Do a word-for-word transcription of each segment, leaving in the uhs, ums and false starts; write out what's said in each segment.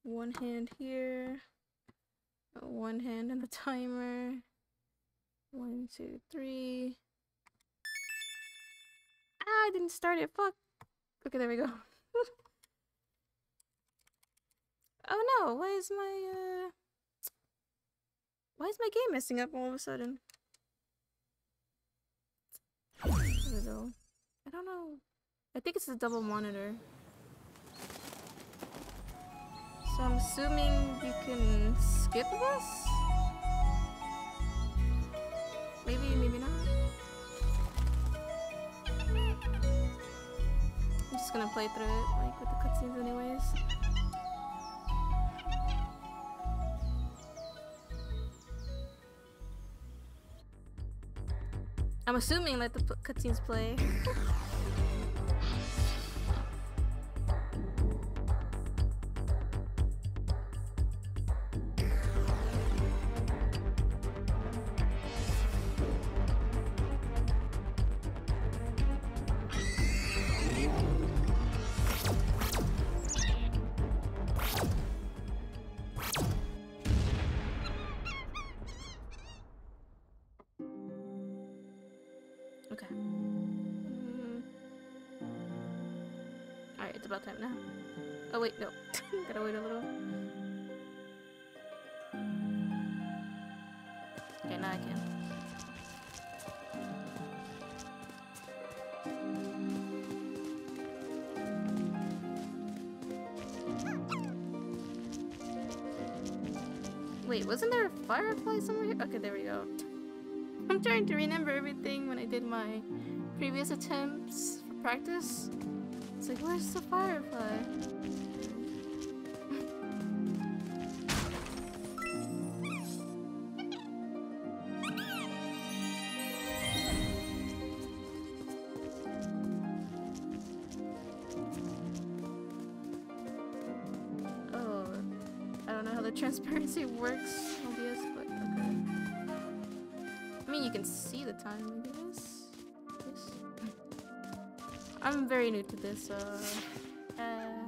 One hand here. One hand on the timer. One, two, three. Ah, I didn't start it. Fuck. Okay, there we go. Oh no, why is my, uh... Why is my game messing up all of a sudden? There we go. I don't know. I think it's a double monitor. So I'm assuming you can skip this? Maybe, maybe not. I'm just gonna play through it, like, with the cutscenes anyways. I'm assuming let the cutscenes play. Okay. Mm. Alright, it's about time now. Oh wait, no. Gotta wait a little. Okay, now I can. Wait, wasn't there a firefly somewhere here? Okay, there we go. I'm trying to remember everything when I did my previous attempts for practice. It's like, where's the firefly? Oh, I don't know how the transparency works, obvious, but okay. I mean, you can see the time, I guess. Yes. I'm very new to this, uh... uh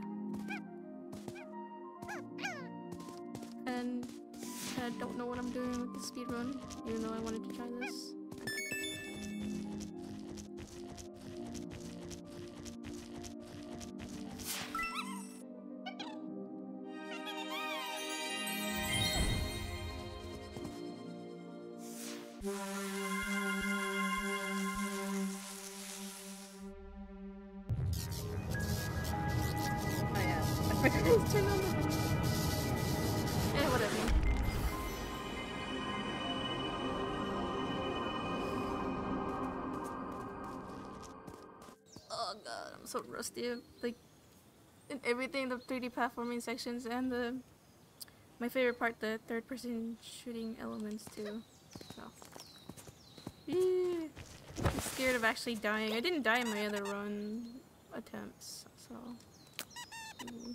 and I don't know what I'm doing with the speedrun, even though I wanted to try this. Turn on the... Yeah, whatever. Oh god, I'm so rusty. Like, in everything, the three D platforming sections and the... My favorite part, the third person shooting elements too. So. Yeah. I'm scared of actually dying. I didn't die in my other run attempts, so... Ooh.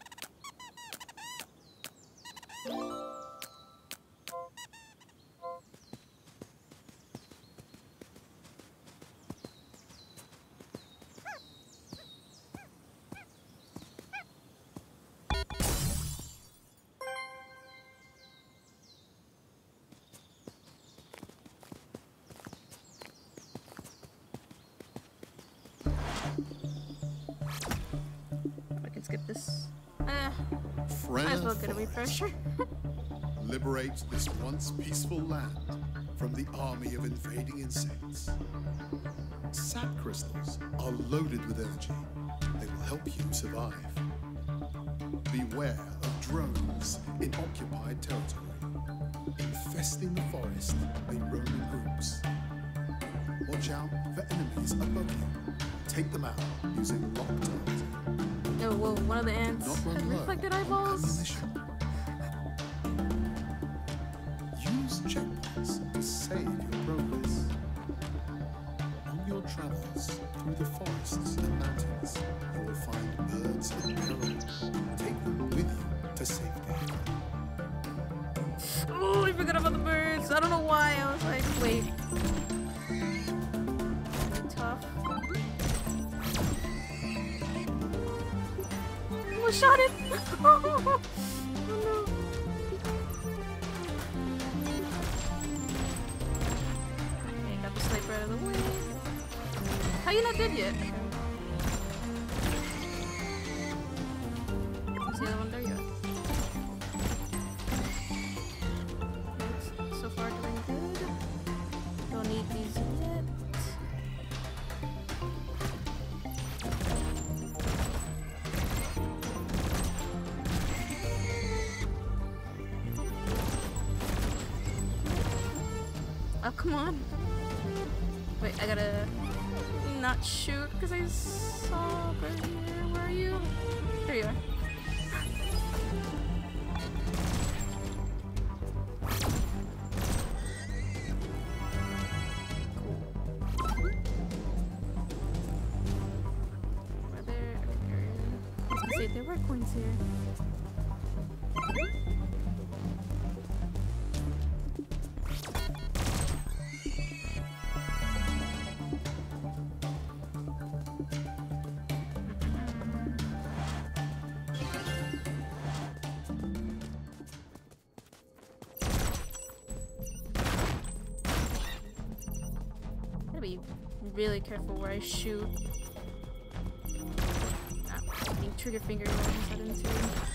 I can skip this. Eh, might as well get a refresher. Liberate this once peaceful land from the army of invading insects. Sap crystals are loaded with energy. They will help you survive. Beware of drones in occupied territory. Infesting the forest, they roam in groups. Watch out for enemies above you. Take them out using locked target. Oh, whoa, one of the ants Not had run low reflected on eyeballs. ammunition. Use checkpoints to save your progress. On your travels through the forests and mountains, you will find birds in peril. Take them with you to safety. Oh, I forgot about the birds. I don't know why. I was like, wait. Tough. Almost shot it. you not dead yet? What's the other one? There you go. Looks so far doing good. Don't need these yet. Oh, come on. Wait, I gotta not shoot because I saw over here. Where are you? There you are. Cool. Were there? I was gonna say there were coins here. Be really careful where I shoot. Ah, being trigger finger that into.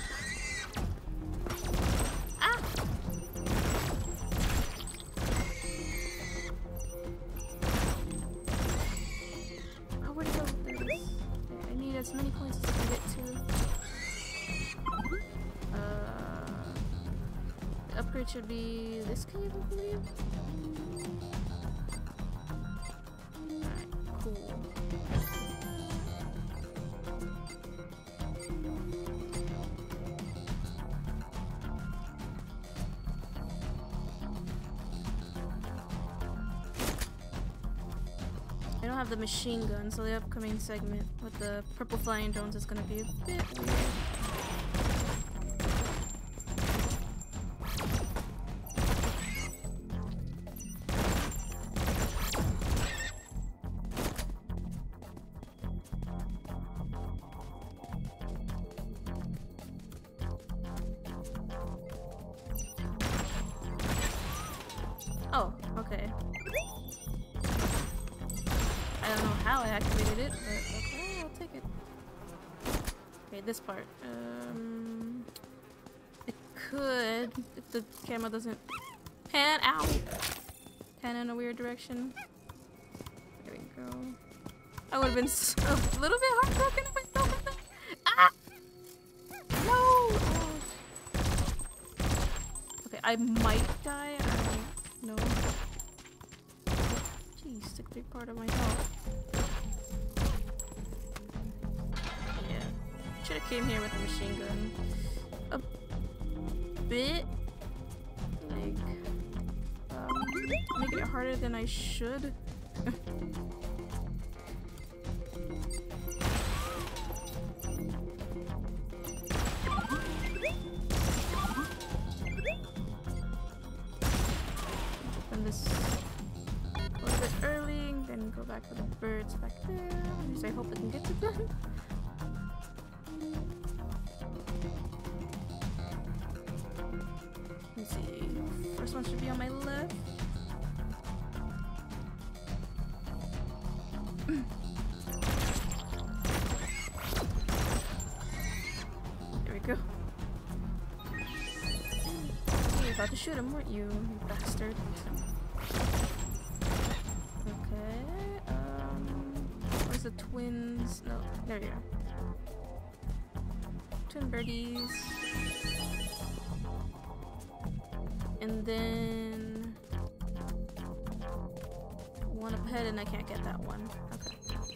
Ah! Oh, where'd it go? There it is. Okay, I need as many points as I can get to. Uh, the upgrade should be this cave, I believe. I don't have the machine gun, so the upcoming segment with the purple flying drones is gonna be a bit weird. Oh, okay. I don't know how I activated it, but okay, I'll take it. Okay, this part. Um, it could, if the camera doesn't pan out, pan in a weird direction. There we go. I would have been so, a little bit heartbroken if I fell from that. Ah! No! Oh. Okay, I might die. I don't know. Jeez, took a big part of my health. Yeah. Should have came here with a machine gun. A bit like um making it harder than I should. Open this a little bit early, then go back for the birds back there. At least I hope I can get to them. Let's see. First one should be on my left. There we go. You were about to shoot him, weren't you, you bastard? Okay. Um. Where's the twins? No, there you are. Twin birdies. And then one up ahead, and I can't get that one. Okay.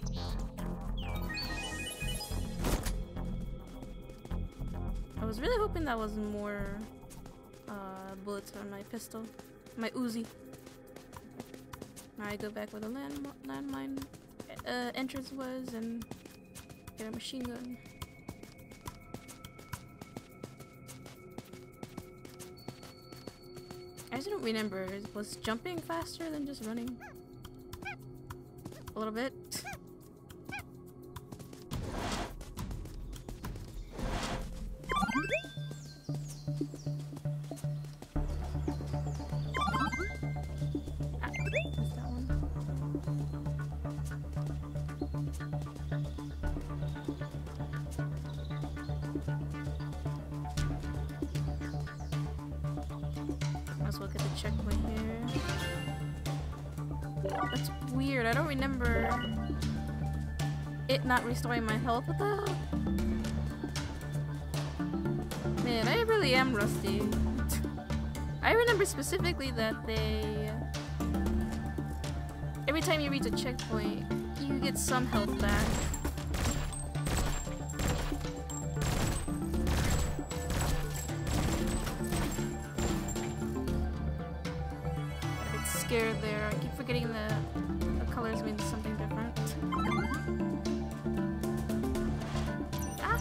I was really hoping that was more uh, bullets on my pistol, my Uzi. Now I go back where the land landmine uh, entrance was and get a machine gun. I just don't remember. Was jumping faster than just running? A little bit. Ah, missed that one. Might as well get the checkpoint here. That's weird. I don't remember it not restoring my health. What the hell? Man, I really am rusty. I remember specifically that they... Every time you reach a checkpoint, you get some health back. I get scared there. I keep forgetting that the colors mean something different. Ah!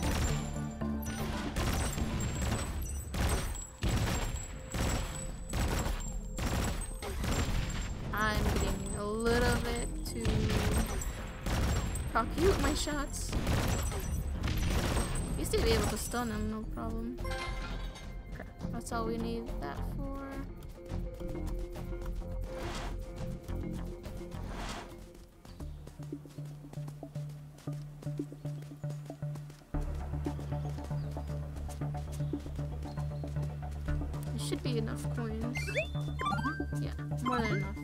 I'm getting a little bit too cocky with my shots. Used to be able to stun him, no problem. Okay, that's all we need that for. There should be enough coins. Yeah, more than enough.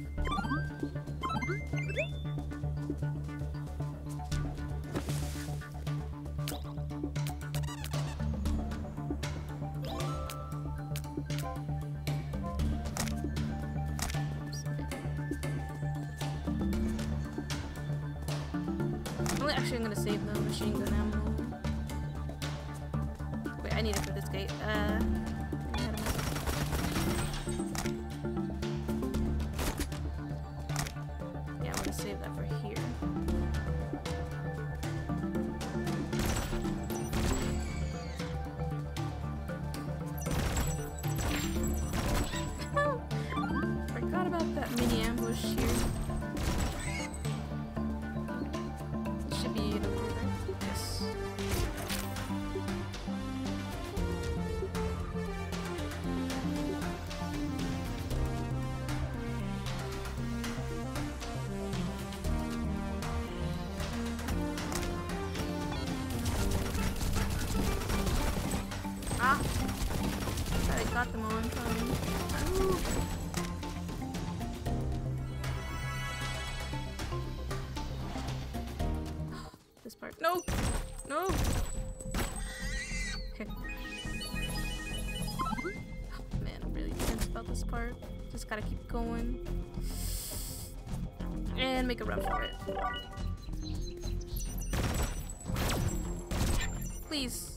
Well, actually, I'm gonna save the machine gun ammo. Wait, I need it for this gate. Uh. Yeah, I'm gonna save that for here. Oh, forgot about that mini ambush here. Should be enough for that. Yes. Ah! I got them all in time. Ooh. This part. No! No! Okay. Oh, man, I'm really tense about this part. Just gotta keep going. And make a run for it. Please.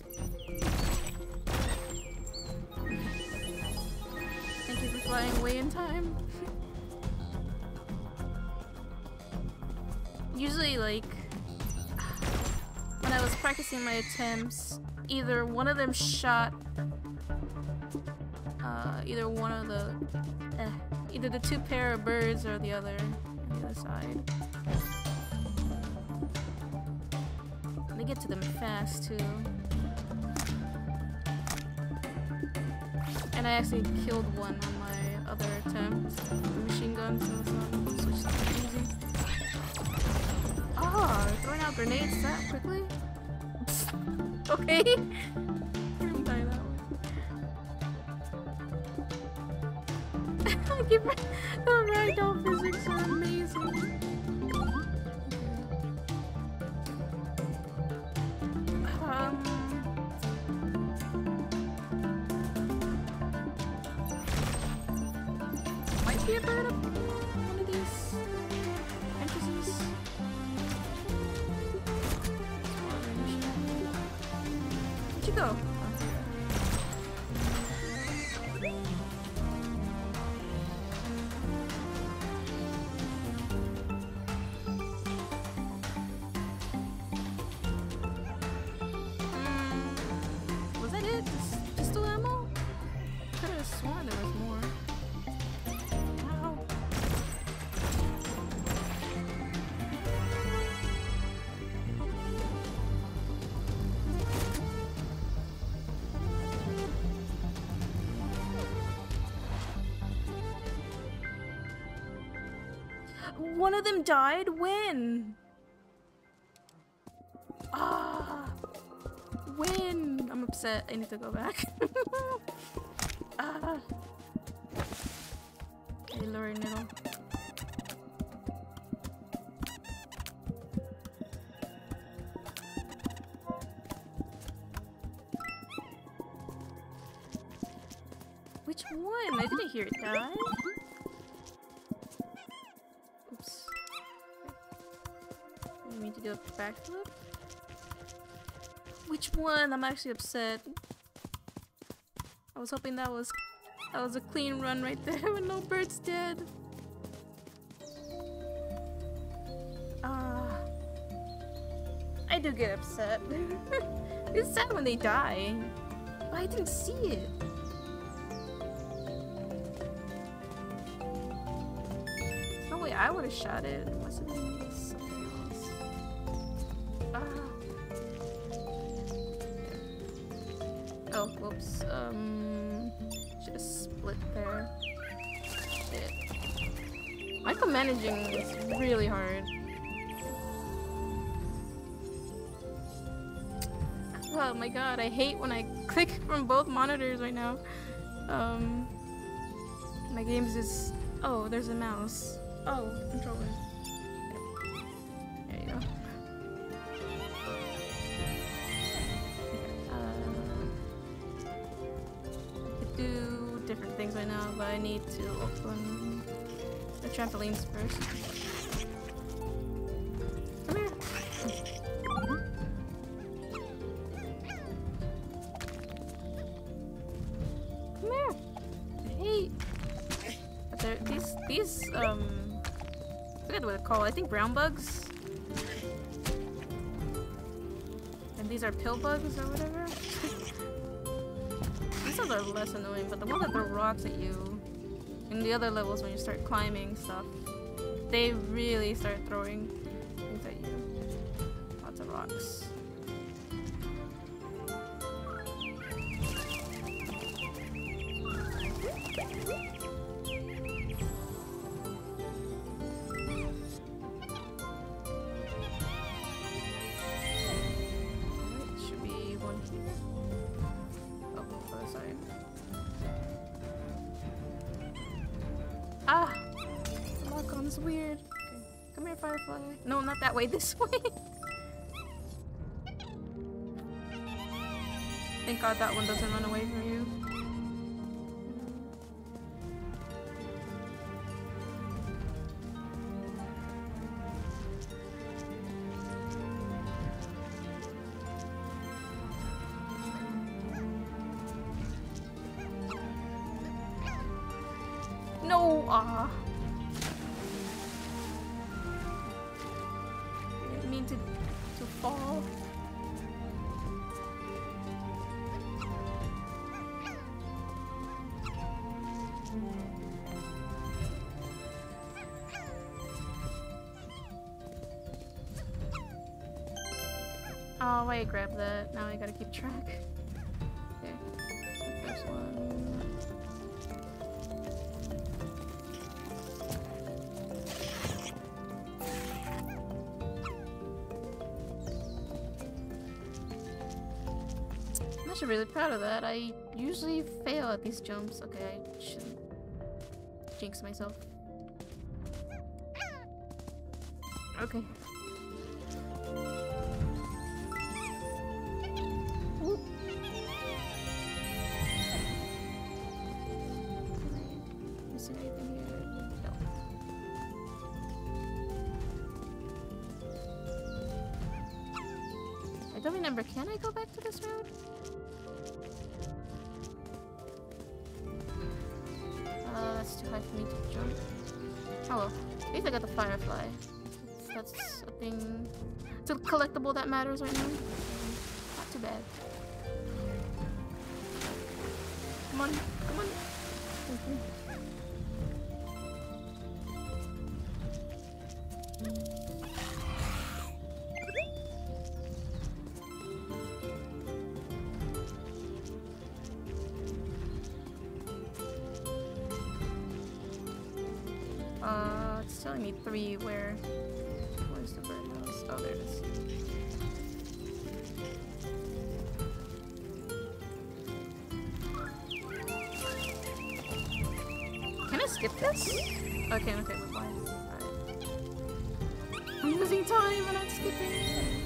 Thank you for flying away in time. Usually, like, when I was practicing my attempts, either one of them shot, uh, either one of the, eh, either the two pair of birds or the other, on the other side. And they get to them fast, too. And I actually killed one on my other attempt, the machine gun, so it's not switched to easy. Ah, oh, throwing out grenades that quickly? Okay. I didn't die that way. I keep the ragdoll physics are amazing. Um might be a bird up one of these entrances. Where'd you go? Mm, was that it? Just pistol ammo? Could have sworn there was more. Ow. One of them died? When? Ah, when? I'm upset. I need to go back. Ah. Okay, lowering middle. Which one? I didn't hear it die. Oops. You mean to do a backflip? Which one? I'm actually upset. I was hoping that was that was a clean run right there with no birds dead. Ah, uh, I do get upset. It's sad when they die. But I didn't see it. No way, I would have shot it. What's it mean? Something else. Ah. Oh, whoops. Um, just split there. Shit. Micromanaging is really hard. Oh my god, I hate when I click from both monitors right now. Um, my game's just... Oh, there's a mouse. Oh, controller. There you go. Uh, I could do different things right now, but I need to open the trampolines first. Come here. Come here. Hey. But there, these, these, um, I forget what they're called. I think brown bugs. And these are pill bugs or whatever. These ones are less annoying, but the ones that throw rocks at you in the other levels when you start climbing stuff, they really start throwing things at you. Lots of rocks. Ah! The lock-on's weird. Okay. Come here, Firefly. No, not that way, this way. Thank God that one doesn't run away from you. No! Ah! I didn't mean to, to fall. Oh, wait, grab that. Now I gotta keep track. Okay. First one. I'm actually really proud of that. I usually fail at these jumps. Okay, I shouldn't jinx myself. Okay. Ooh. Missing anything here? No. I don't remember. Can I go back to this road? Uh, that's too high for me to jump. Oh well. At least I got the Firefly. That's a thing. It's a collectible that matters right now. Not too bad. Come on, come on. Okay. Uh, it's telling me three where. Where's the birdhouse? Oh, there it is. Can I skip this? Okay, okay, we're fine. Alright. I'm losing time and I'm skipping.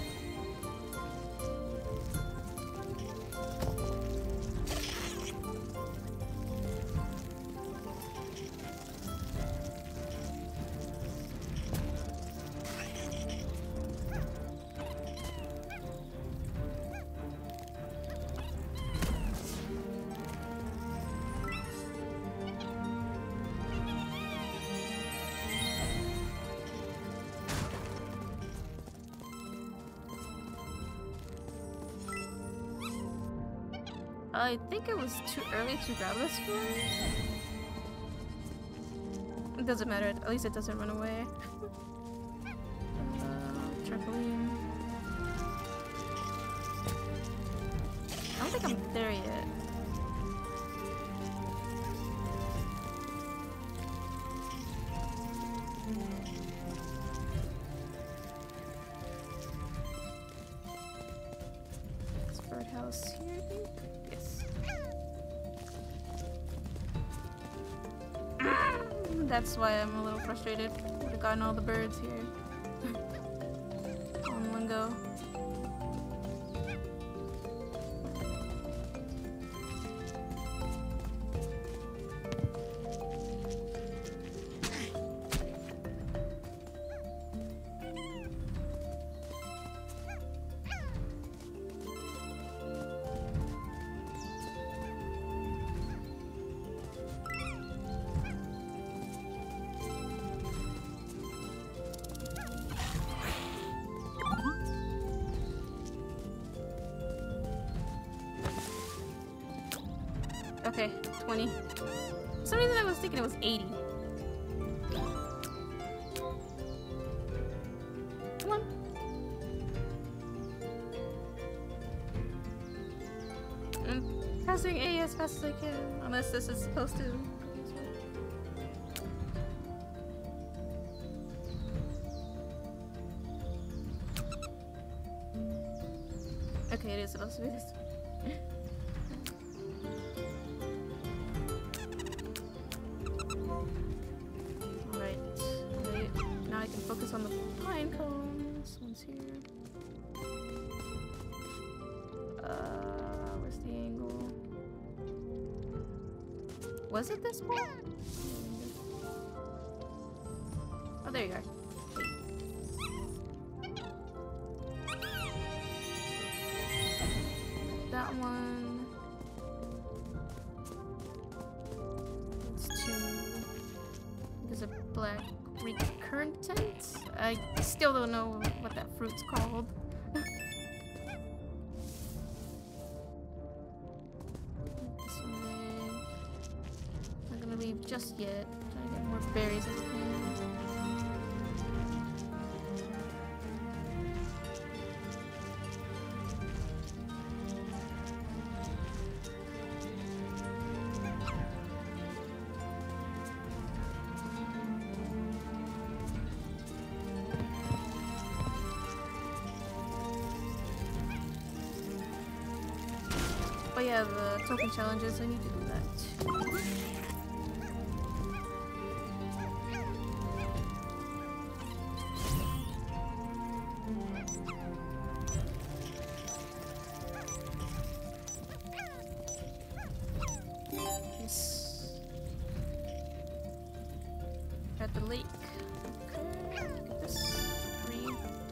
I think it was too early to grab this one. It doesn't matter, at least it doesn't run away. uh, trampoline. I don't think I'm there yet. This birdhouse here, I think? Yes. That's why I'm a little frustrated. Would have gotten all the birds here. On one go. Okay, twenty. For some reason I was thinking it was eighty. Come on. I'm pressing A as fast as I can, unless this is supposed to. Okay, it is supposed to be this way. Focus on the pine cones. One's here. Uh, where's the angle? Was it this one? Oh, there you are. That one. It's two. There's a black recurrent. I still don't know what that fruit's called. This way. Not gonna leave just yet. Trying to get more berries if I can. Oh yeah, the token challenges, I need to do that too. Yes. At the lake. Okay, get this three.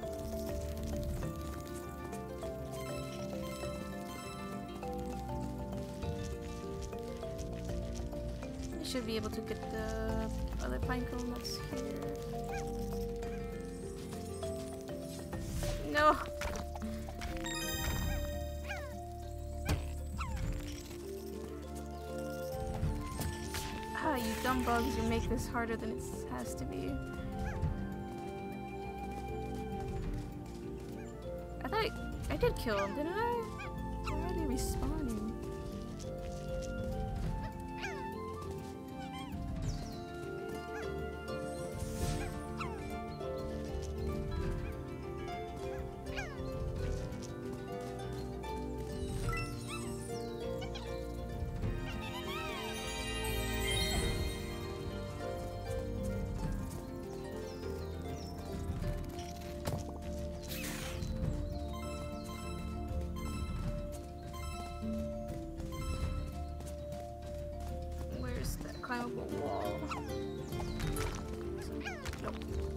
Should be able to get the other pine cone that's here. No! Ah, you dumb bugs, you make this harder than it has to be. I thought I, I did kill him, didn't I? Why are they respawning? climb up a wall. Nope.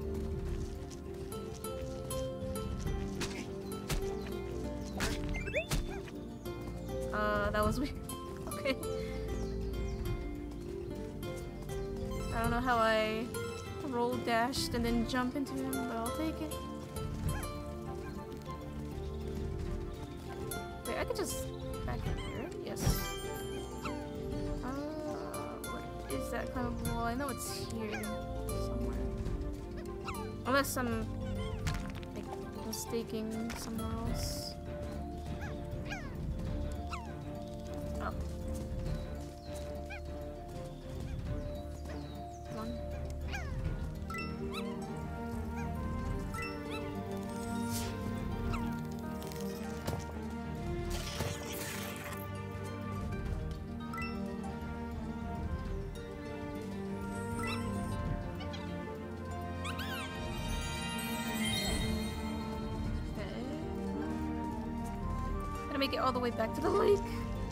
Uh, that was weird. Okay. I don't know how I roll dashed and then jump into him, but I'll take it. Wait, I could just back in here. Yes. Uh, what is that kind of wall? I know it's here somewhere. Unless I'm like mistaking somewhere else. Oh. Come on. Make it all the way back to the lake.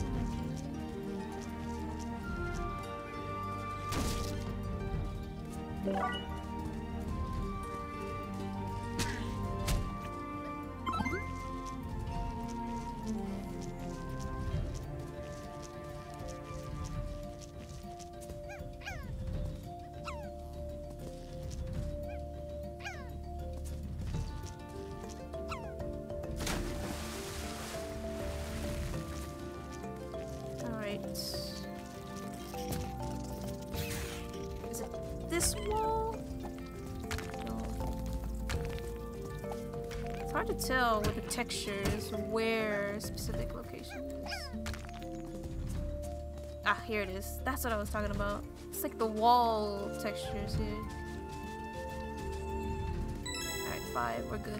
Is it this wall? No. It's hard to tell with the textures where a specific location is. Ah, here it is. That's what I was talking about. It's like the wall textures here. Alright, five, we're good.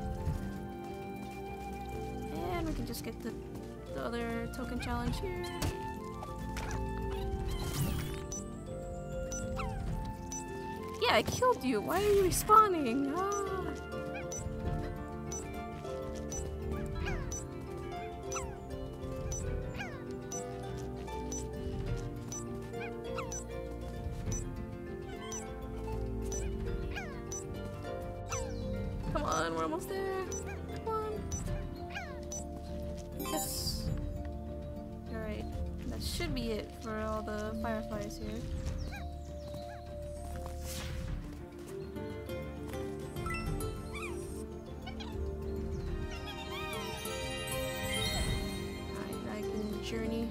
And we can just get the, the other token challenge here. Yeah, I killed you. Why are you respawning? Ah. Come on, we're almost there. Come on. Yes. Alright, that should be it for all the fireflies here. Journey.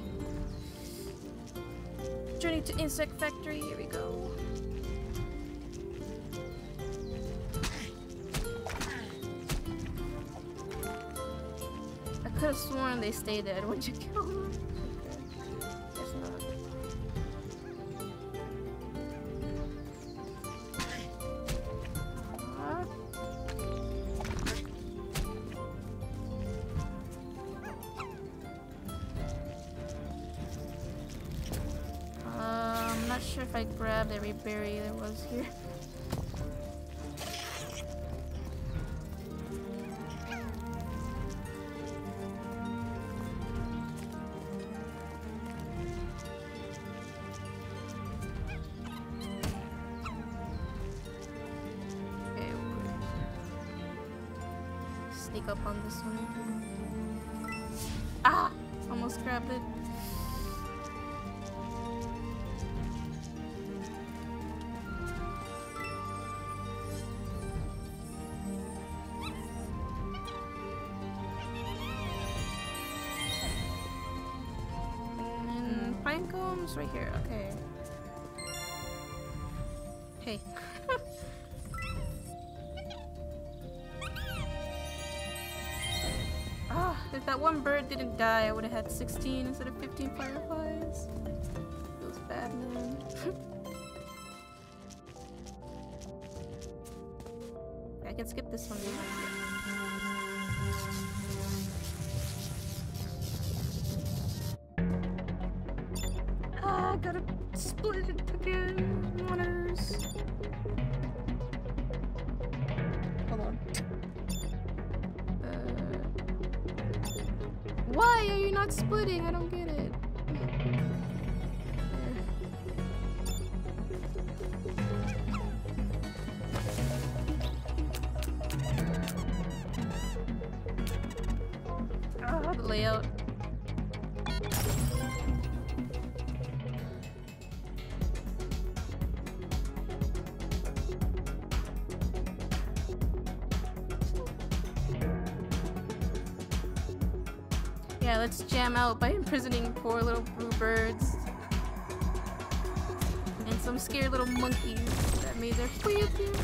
Journey to Insect Factory, here we go. I could have sworn they stay dead when you kill them. Okay. Guess not. Sure if I grabbed every berry there was here. Okay, sneak up on this one. Ah! Almost grabbed it. Combs right here, okay. Hey. Ah, if that one bird didn't die, I would have had sixteen instead of fifteen fireflies. Feels bad, man. I can skip this one. I gotta split it again. Runners. Hold on. Uh, why are you not splitting? I don't get it. the layout. Yeah, let's jam out by imprisoning poor little blue birds. And some scared little monkeys that made their way up here.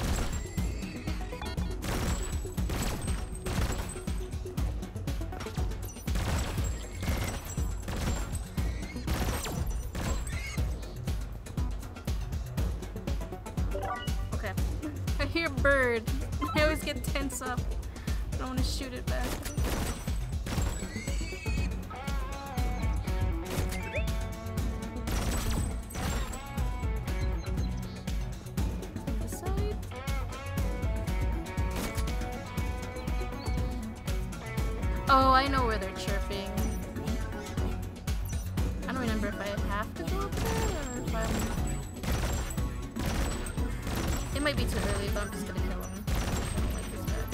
Okay. I hear bird. I always get tense up. I don't want to shoot it back. Oh, I know where they're chirping. I don't remember if I have to go up there or if I'm... It might be too early, but I'm just gonna kill him. I don't like this guy.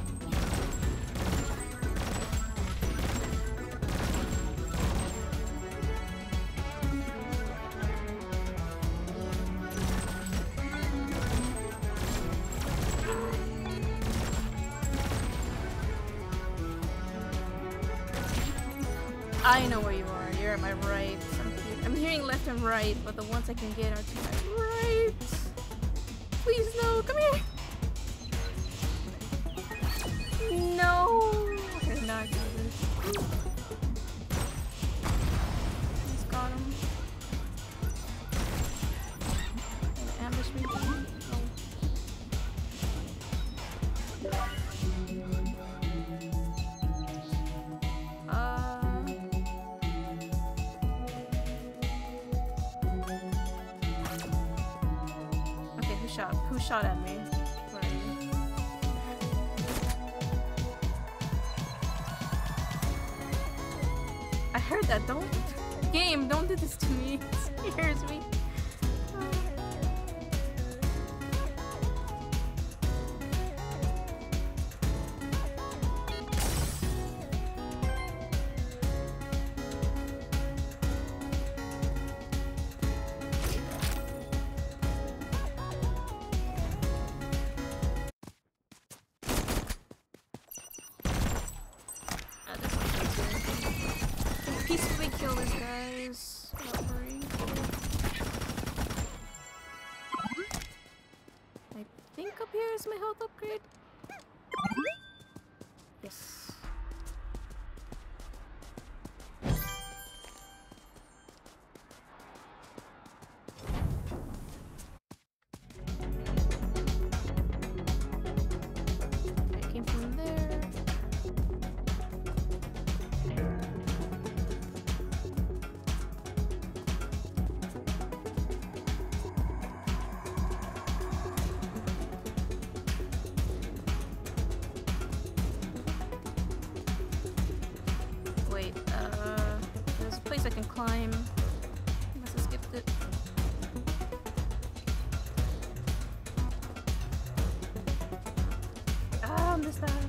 I know where you are. You're at my right. I'm, I'm hearing left and right, but the ones I can get are to my right. Please, no. Come here. No. They're not good. Just got him. Ambush me. Who shot at me? Where are you? I heard that. Don't game. Don't do this to me. It scares me. Kill these guys without worrying. I think up here is my health upgrade. Yes. I came from there. I can climb. I must have skipped it. Ah, I missed that.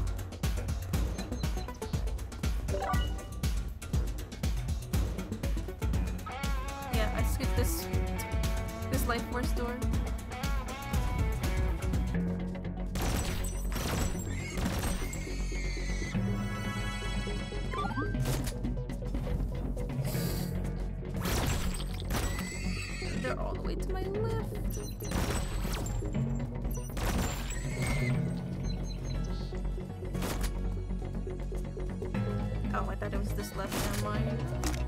Yeah, I skipped this this life force door. They're all the way to my left. Oh, I thought it was this left hand line.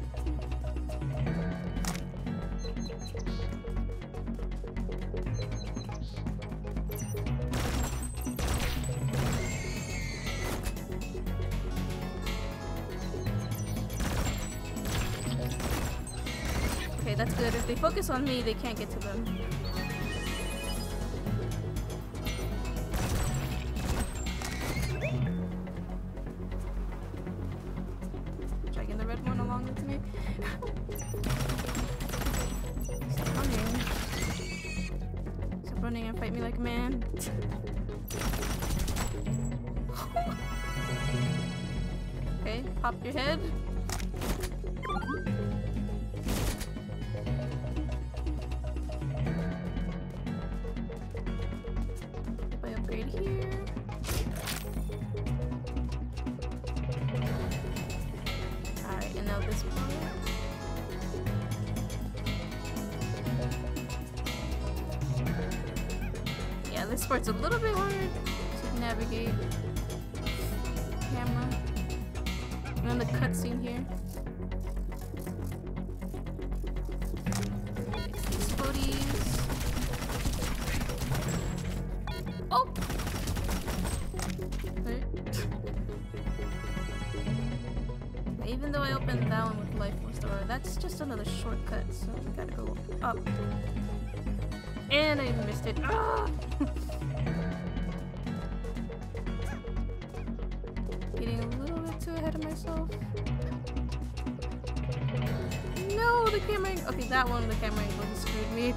Okay, that's good. If they focus on me, they can't get to them. Dragging the red one along with me. Stop running. Stop running and fight me like a man. Okay, pop your head. If I upgrade here. Alright, and now this part. Yeah, this part's a little bit hard to navigate. Camera. And then the cutscene here. These floaties. Oh! Right. Even though I opened that one with Life Restorer, that's just another shortcut, so we gotta go up. And I missed it. Ah! Getting a little bit too ahead of myself. No, the camera. Okay, that one, the camera angle screwed me.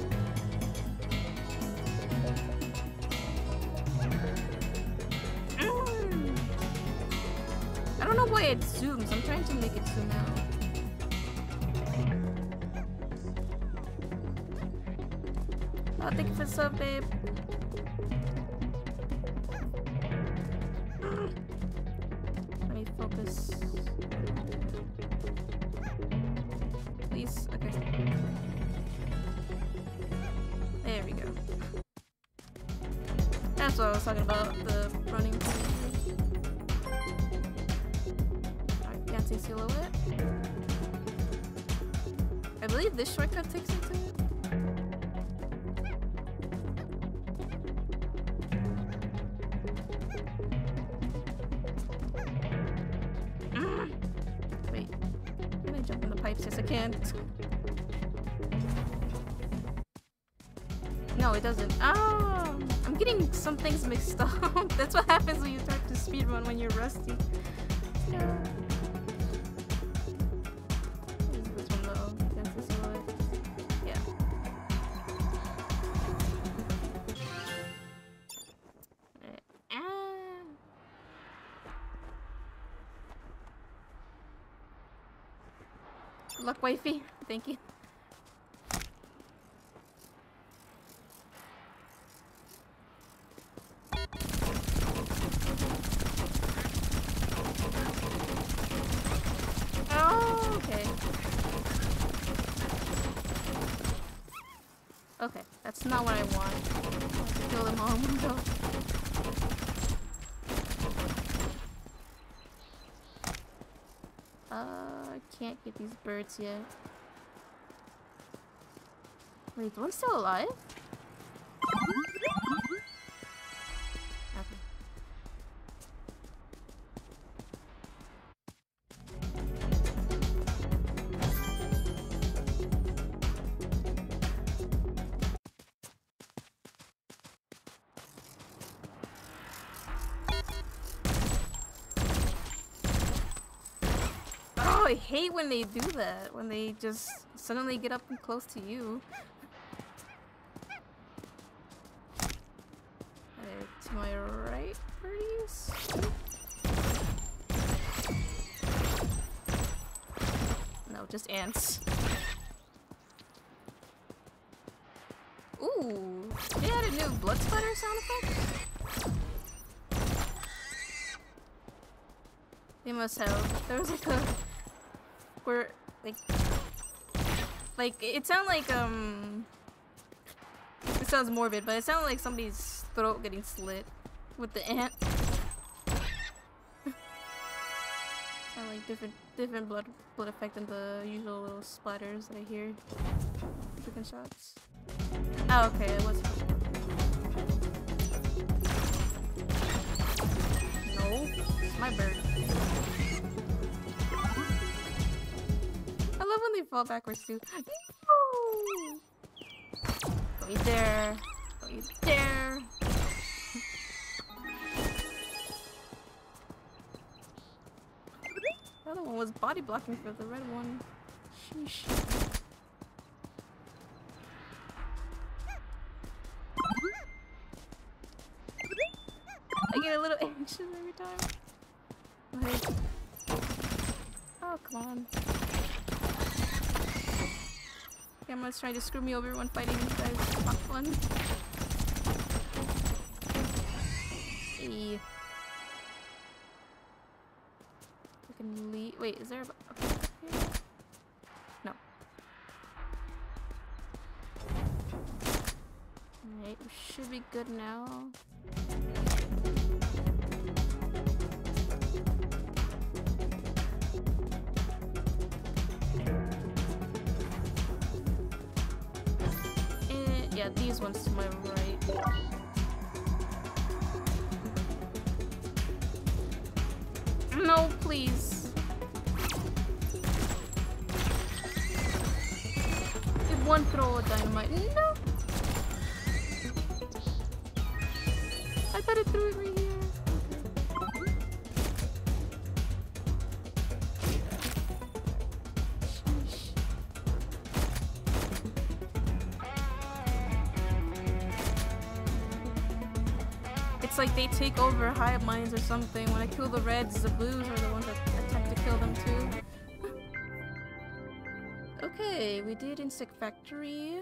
Mm. I don't know why it zooms. I'm trying to make it zoom out. Oh, thank you for the sub, babe. Let me focus. Please? Okay. There we go. That's what I was talking about, the running. I can't see silhouette. I believe this shortcut takes me to it. Wait, can I jump in the pipes? Yes, I can. No, it doesn't. Oh, I'm getting some things mixed up. That's what happens when you start to speedrun when you're rusty. Yeah. This one though, against the silhouette. Yeah. Ah. Good luck, wifey. Thank you. Oh, okay. Okay, that's not what I want. I want to kill them all in one go. Uh, I can't get these birds yet. Wait, is one still alive? Okay. Oh, I hate when they do that. When they just suddenly get up and close to you. Uh, to my right, birdies? No, just ants. Ooh, they had a new blood splatter sound effect? They must have. There was like a where like like it sounded like um it sounds morbid, but it sounded like somebody's throat getting slit with the ant. Sound like different different blood blood effect than the usual little splatters that I hear. Freaking shots. Oh, okay, it was. No, it's my bird. I love when they fall backwards too. No! Don't you dare! Don't you dare! The other one was body blocking for the red one. Sheesh. I get a little anxious every time. Go ahead. Oh, come on. Camera's trying to screw me over when fighting these guys. It's not fun. Hey. I can leave. Wait, is there a... Okay, here? No. Alright, we should be good now. And, yeah, these ones to my right. No, please. Did one throw of dynamite? No! I thought it threw it right here. Sheesh. It's like they take over hive minds or something. When I kill the reds, the blues are the ones that attempt to kill them too. Okay, we did Insect Factory.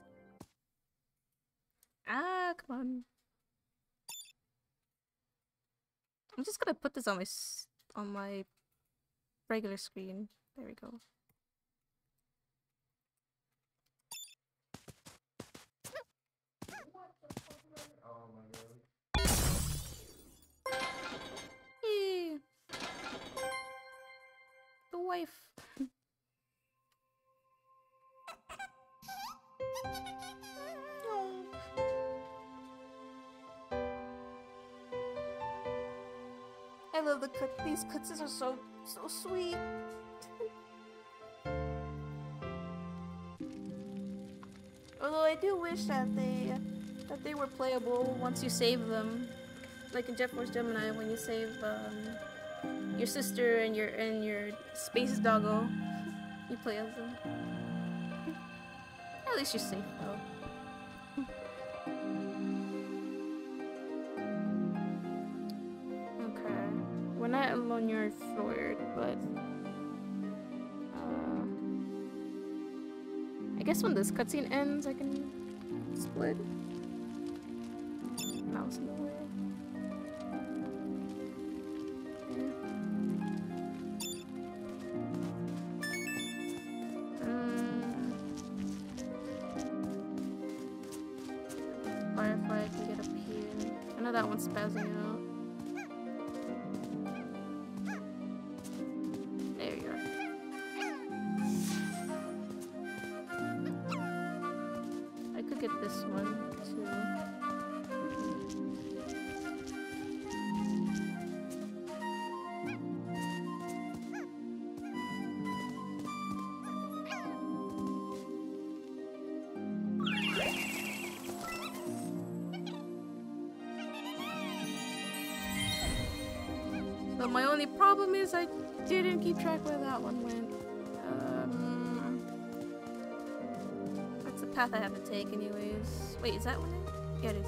Ah, come on. I'm just gonna put this on my s on my regular screen. There we go. Yay. The wife. Oh. I love the cut. These cuts are so so sweet. Although I do wish that they that they were playable once you save them, like in Jet Force Gemini when you save um, your sister and your and your space doggo, you play as them. At least you're safe though. We're not alone, you're forward, but uh, I guess when this cutscene ends, I can split. Mouse in the way. Mm. Firefly can get up here. I know that one's spazzing out. So my only problem is I didn't keep track where that one went. Um, that's the path I have to take anyways. Wait, is that one? Yeah, it is.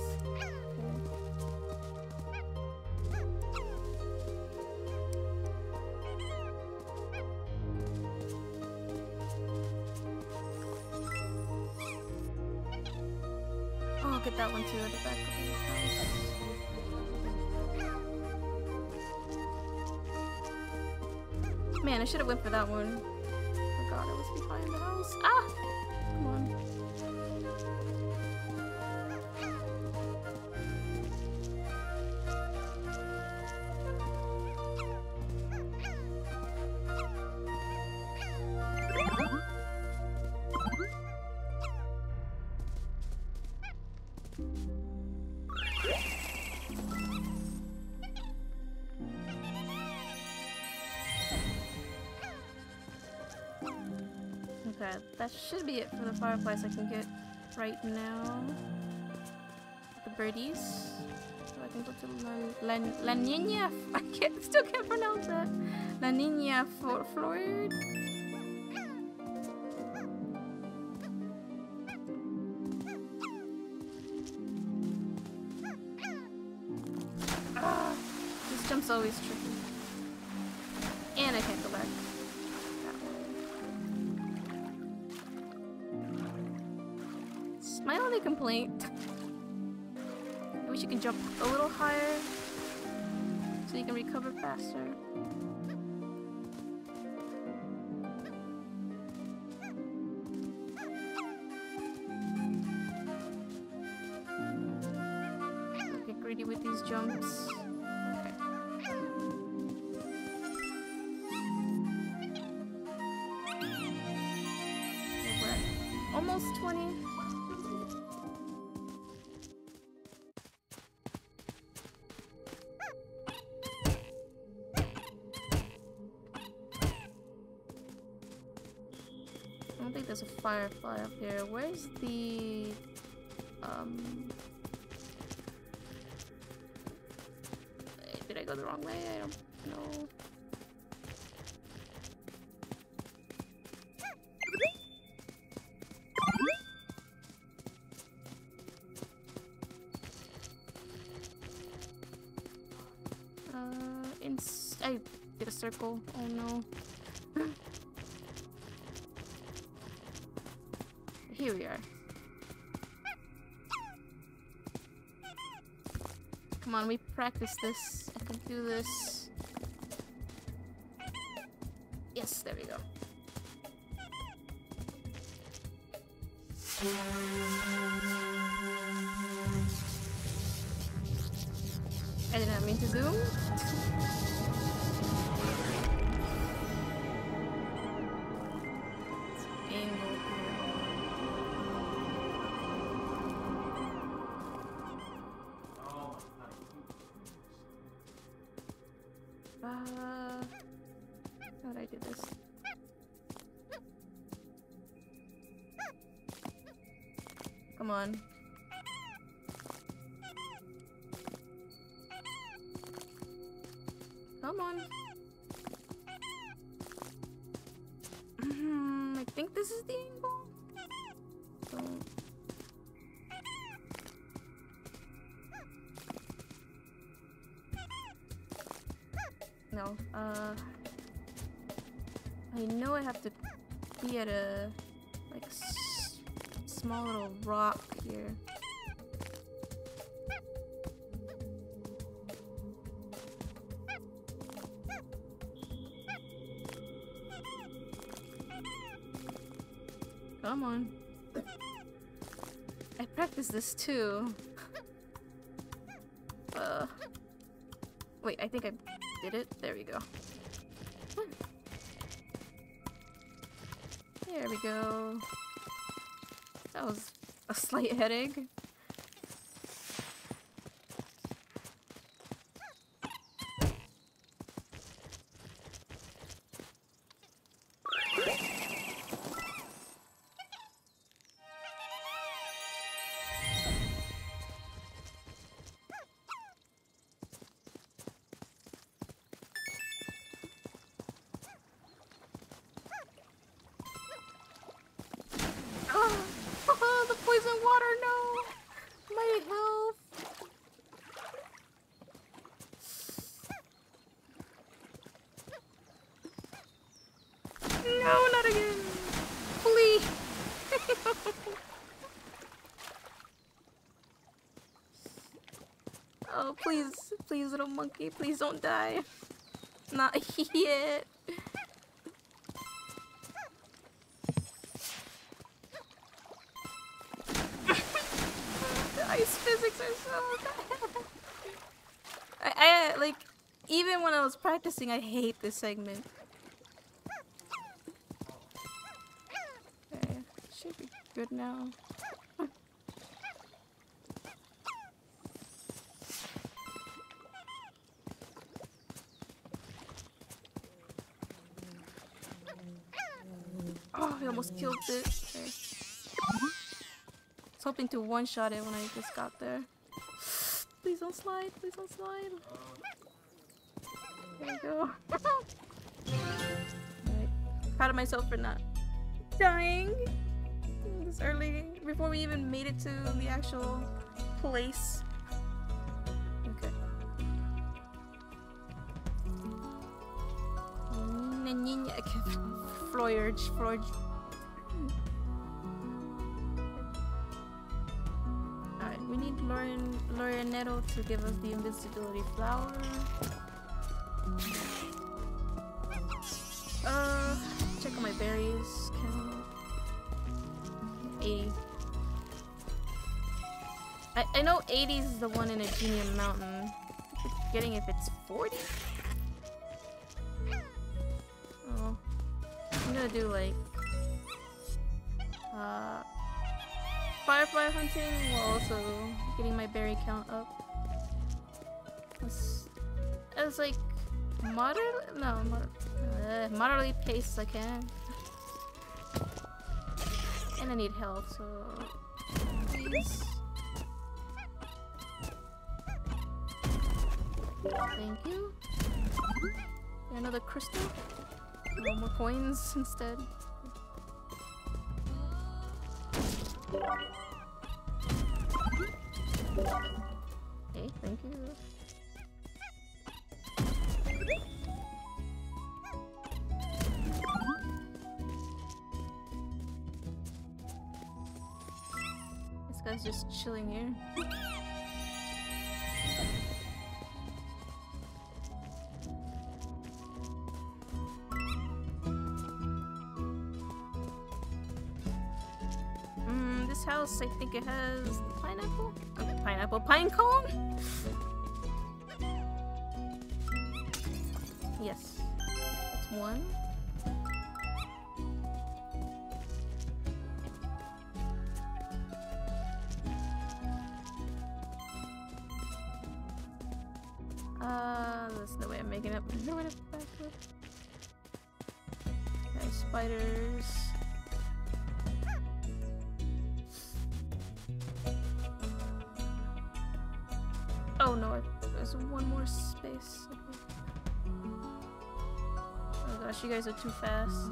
Oh, I'll get that one too at the back of the house. Man, I should have went for that one. Forgot I was behind the house. Ah! Come on. Okay, that should be it for the fireflies I can get right now. The birdies. So I can go to La, La, La Niña. I can't, still can't pronounce that. La Niña for Florid. Ah, this jump's always tricky. And I can't go back. my only complaint. I wish you can jump a little higher so you can recover faster. Get greedy with these jumps. Okay. Okay, we're at almost twenty. I don't think there's a firefly up here. Where's the um did I go the wrong way? I don't know. Uh in I did a circle. Oh no. Here we are. Come on, we practice this. I can do this. Yes, there we go. I did not mean to zoom. Angle. Uh, how'd I do this? Come on. Come on. I think this is the angle. Don't. No, uh, I know I have to be at a, like, s small little rock here. Come on. I practiced this too. uh, wait, I think I did it. There we go. There we go. That was a slight headache. No, not again! Please! Oh, please, please, little monkey, please don't die. Not yet. The ice physics are so bad. I, I, like, even when I was practicing, I hate this segment. Okay, should be good now. Oh, I almost killed it. Okay. I was hoping to one-shot it when I just got there. Please don't slide, please don't slide. There we go. Alright. Proud of myself for not dying this early, before we even made it to the actual place. Okay. Floyage, Floyage. need Lorian, Lorianetto to give us the invisibility flower. Uh, check on my berries. Count. eighty. I, I know eighty is the one in a Genium Mountain. Getting if it's forty? Oh. I'm gonna do like uh firefly hunting while also getting my berry count up. As, as like moderate no moder uh, moderately paced as I can. And I need health, so please. Thank you. Another crystal? No more coins instead. Hey, thank you. This guy's just chilling here. House, I think it has pineapple? Okay, pineapple pine cone? Yes. That's one. Uh, that's the way I'm making it. No way to back up. Okay, spiders. Oh no, there's one more space. Oh gosh, you guys are too fast.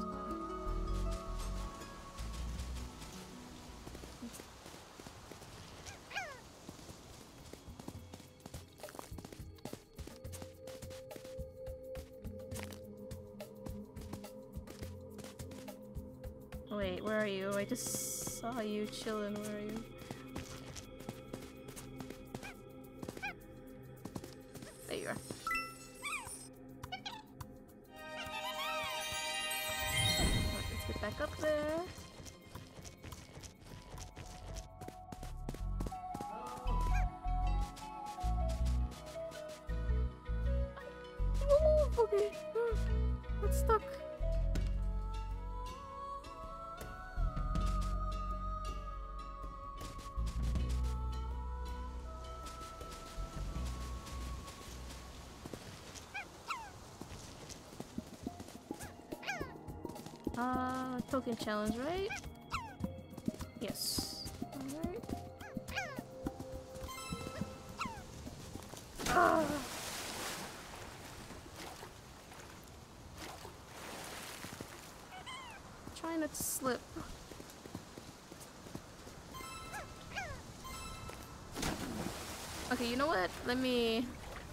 Wait, where are you? I just saw you chilling. Where are you? There you are. Let's get back up there. Oh, okay. It's stuck. Uh, token challenge, right? Yes. Alright. Ah. Try not to slip. Okay, you know what? Let me...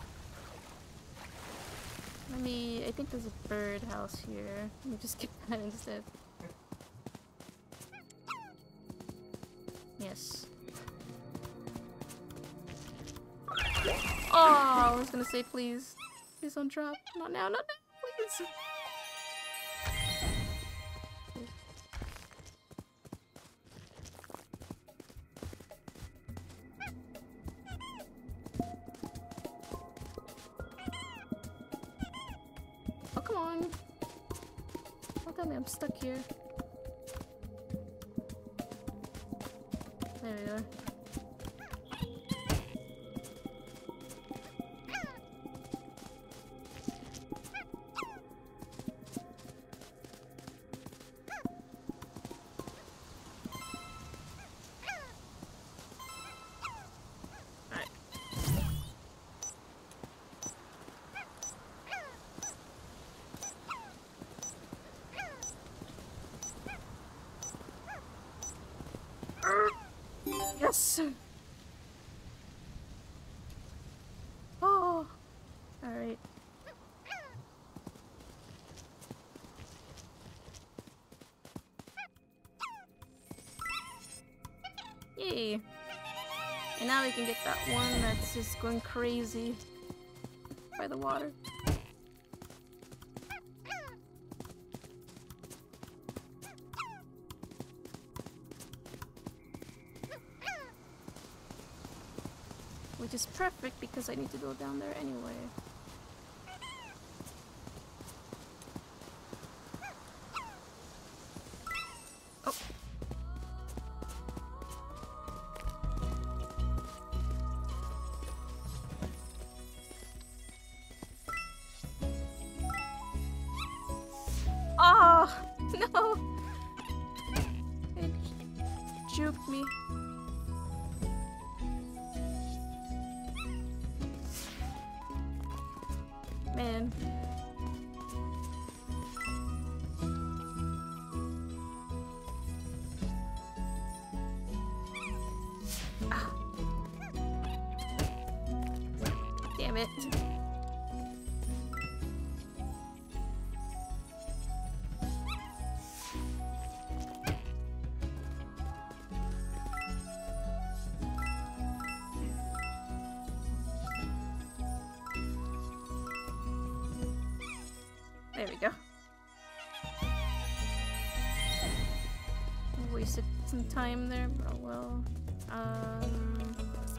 Let me... I think there's a bird house here. Let me just get that instead. Yes. Oh, I was gonna say please. Please don't drop. Not now, not now, please. Oh, come on. Don't tell me I'm stuck here. There we go. Yes! Oh! Alright. Yay! And now we can get that one that's just going crazy by the water. Which is perfect because I need to go down there anyway. Oh. Oh, no! It juked me. Man. Ah. Damn it. There we go. Wasted some time there, but oh well. Um,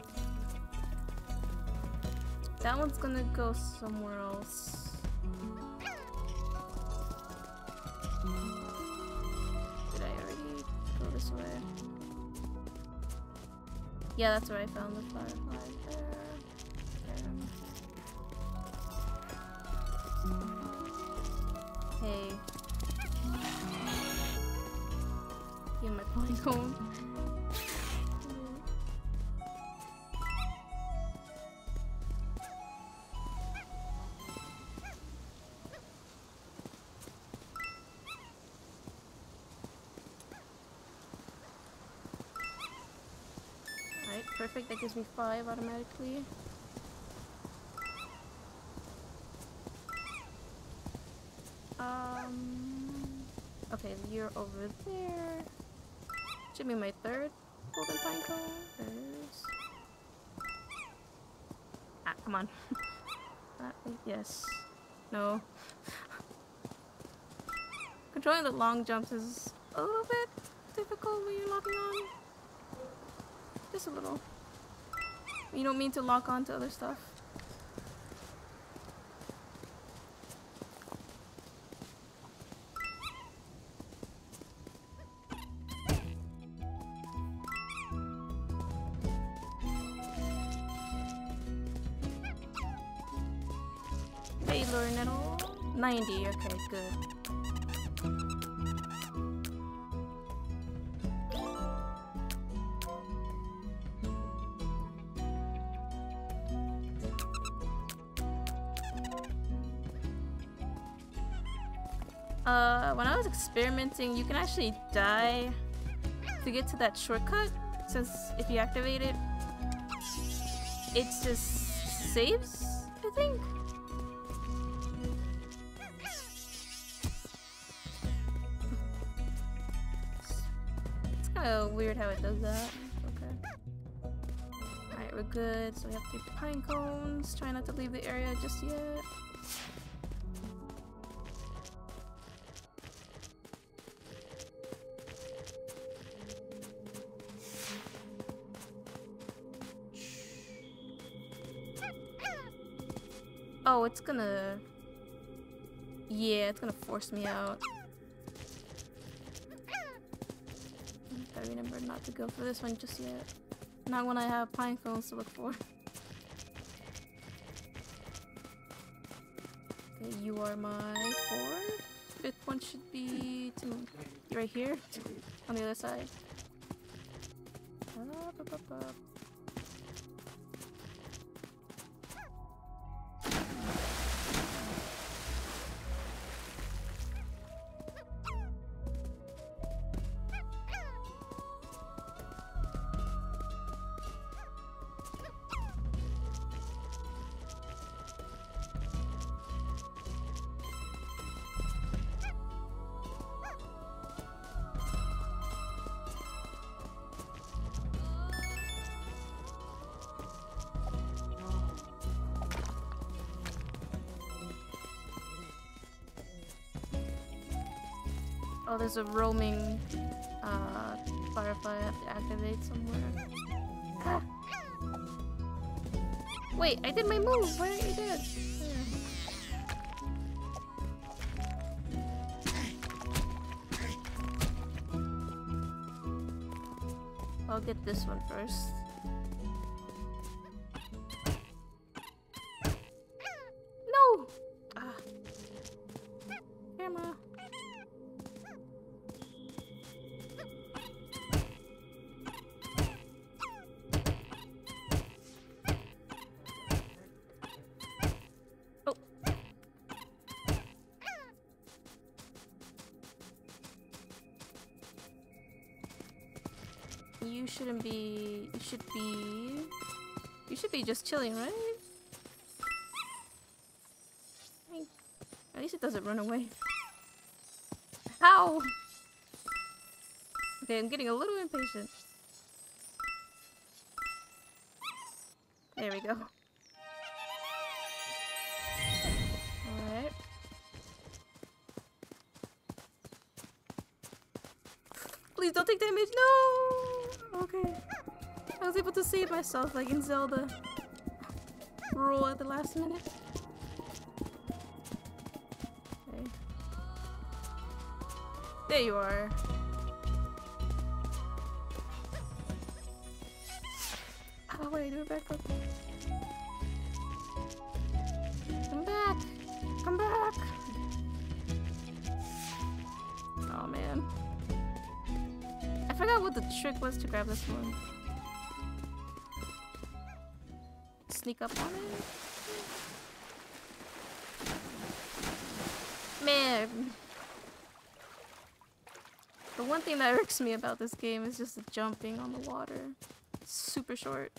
that one's gonna go somewhere else. Did I already go this way? Yeah, that's where I found the firefly. There. There. Hey. Get my polygon. Alright, perfect. That gives me five automatically. Um, okay, you're over there. Should be my third golden pine cone. There's... Ah, come on. uh, yes. No. Controlling the long jumps is a little bit difficult when you're locking on. Just a little. You don't mean to lock on to other stuff. ninety, okay, good. Uh, when I was experimenting, you can actually die to get to that shortcut, since if you activate it, it just saves, I think? Oh, weird how it does that. Okay. Alright, we're good. So we have three pine cones. Try not to leave the area just yet. Oh, it's gonna... Yeah, it's gonna force me out. I remember not to go for this one just yet. Not when I have pine cones to look for. Okay, you are my fourth. Fifth one should be to right here, on the other side. Up, up, up, up. Oh, there's a roaming uh, firefly I have to activate somewhere. Ah. Wait, I did my move! Why didn't you do it? I'll get this one first. No! Ah. Camera. Oh. You shouldn't be... You should be... You should be just chilling, right? At least it doesn't run away. How? Okay, I'm getting a little impatient. There we go. Alright. Please don't take damage, no! Okay. I was able to save myself like in Zelda. Roll at the last minute. Okay. There you are. Oh wait, do it back up. Come back! Come back! Oh man. I forgot what the trick was to grab this one. Sneak up on it? Man! The one thing that irks me about this game is just the jumping on the water. It's super short.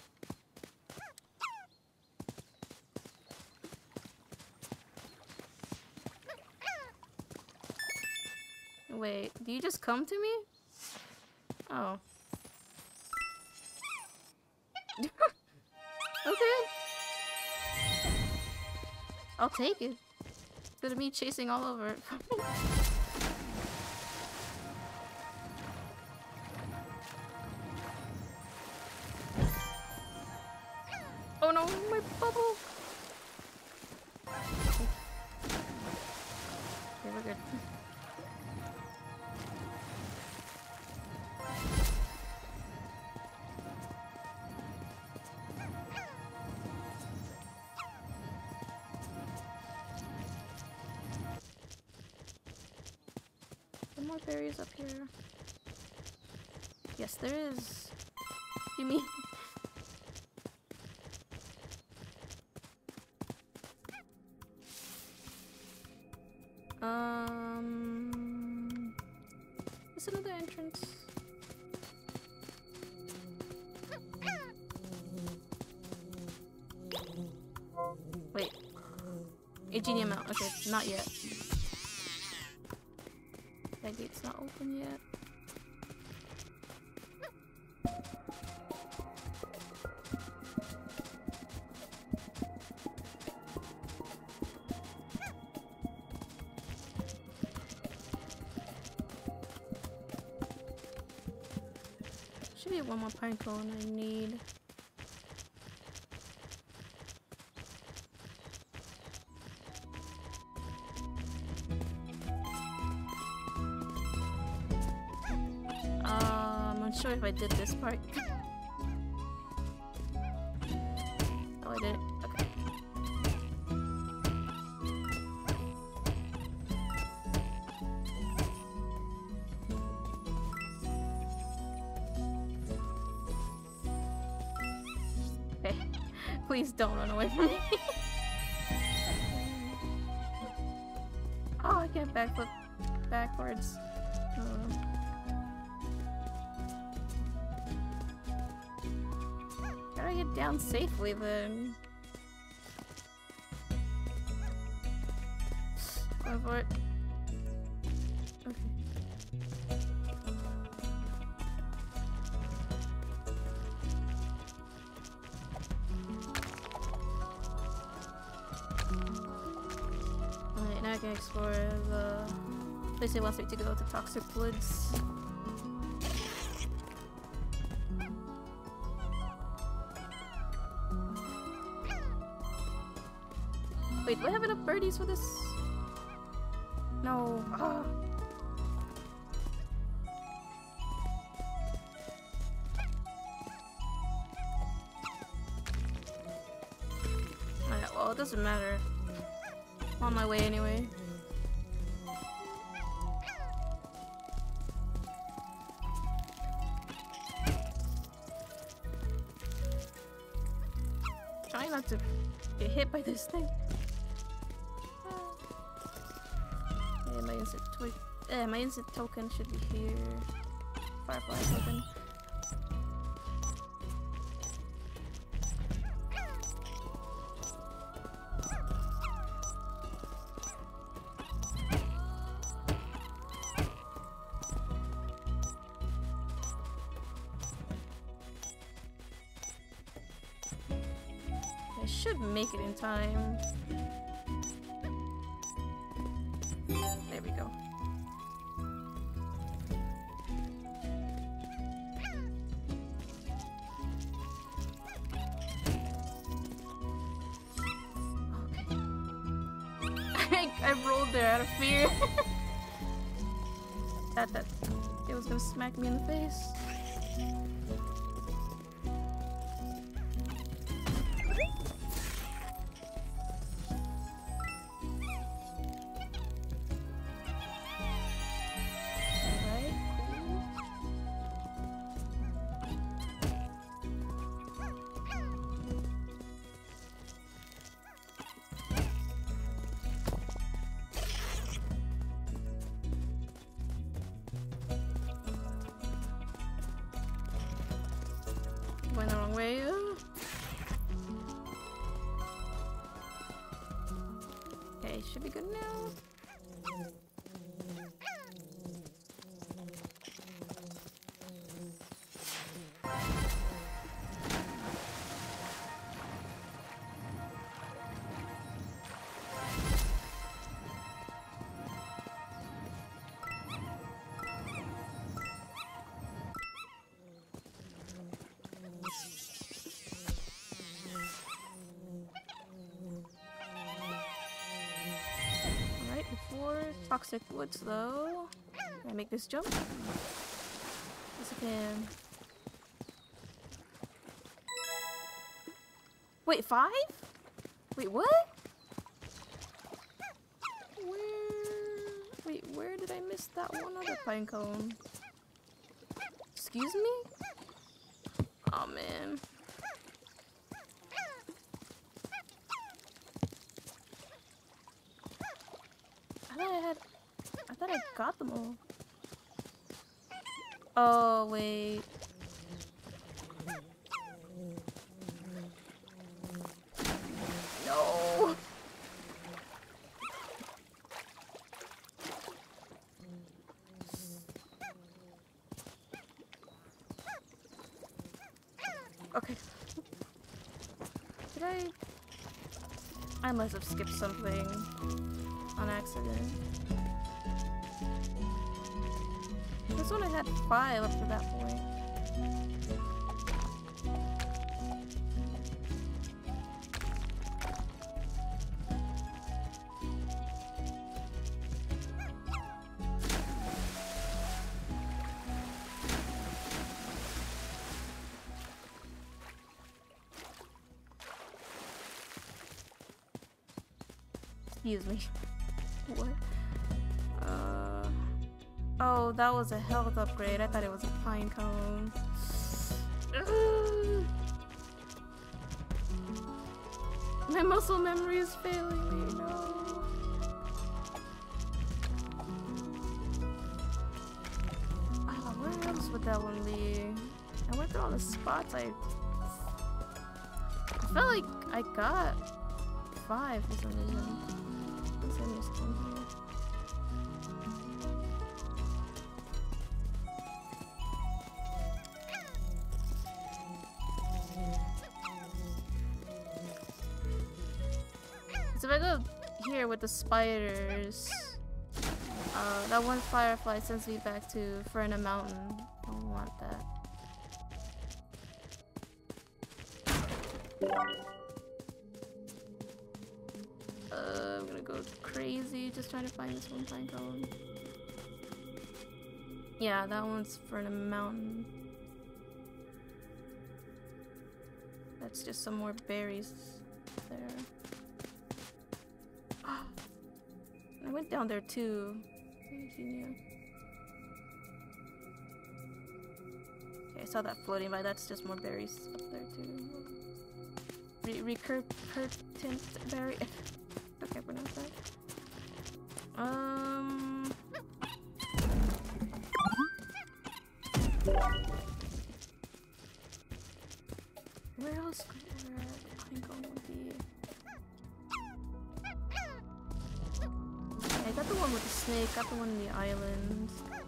Wait, do you just come to me? Oh. Okay. I'll take it. Instead of me chasing all over it. Oh no, my bubble! Okay, we're good. Some more berries up here. Yes, there is. You mean? Um, there's another entrance. Wait, a genie amount. Okay, not yet. That gate's not open yet. Should be one more pine cone I need. Uh, I'm not sure if I did this part. Oh, I did it. Okay. Okay. Please don't run away from me. Oh, I can't backflip backwards. Oh. Gotta get down safely then. Going for it. Okay. Alright, now I can explore the Please, it wants me to go to Toxic Woods. Wait, do I have enough birdies for this? No. Ah. Alright, well, it doesn't matter. I'm on my way anyway. Trying not to get hit by this thing. Yeah, my instant toy. Yeah, my instant token should be here. Firefly token. I should make it in time. There we go. Okay. I, I rolled there out of fear. that that it was gonna smack me in the face. Going the wrong way. Okay, should be good now. Toxic Woods though. Can I make this jump? Yes, I can. Wait, five? Wait, what? Where? Wait, where did I miss that one other pine cone? Excuse me? Oh man. I thought I had. I thought I got them all. Oh, wait. No. Okay. Did I? I must have skipped something on accident. This one I had five up to that point. Excuse me. What? Uh. Oh, that was a health upgrade. I thought it was a pine cone. Ugh. My muscle memory is failing me. No. Oh, where else would that one be? I went through all the spots. I. I felt like I got five for some reason. So if I go here with the spiders, Uh, that one firefly sends me back to Ferna Mountain. I don't want that. Uh, I'm gonna go crazy just trying to find this one pine cone. Yeah, that one's Ferna Mountain. That's just some more berries there. I went down there too. Okay, I saw that floating by. That's just more berries up there too. Re recurrent berry. I can't pronounce that. Um. Where else could where pine cone would be? Okay, I got the one with the snake, got the one in the island.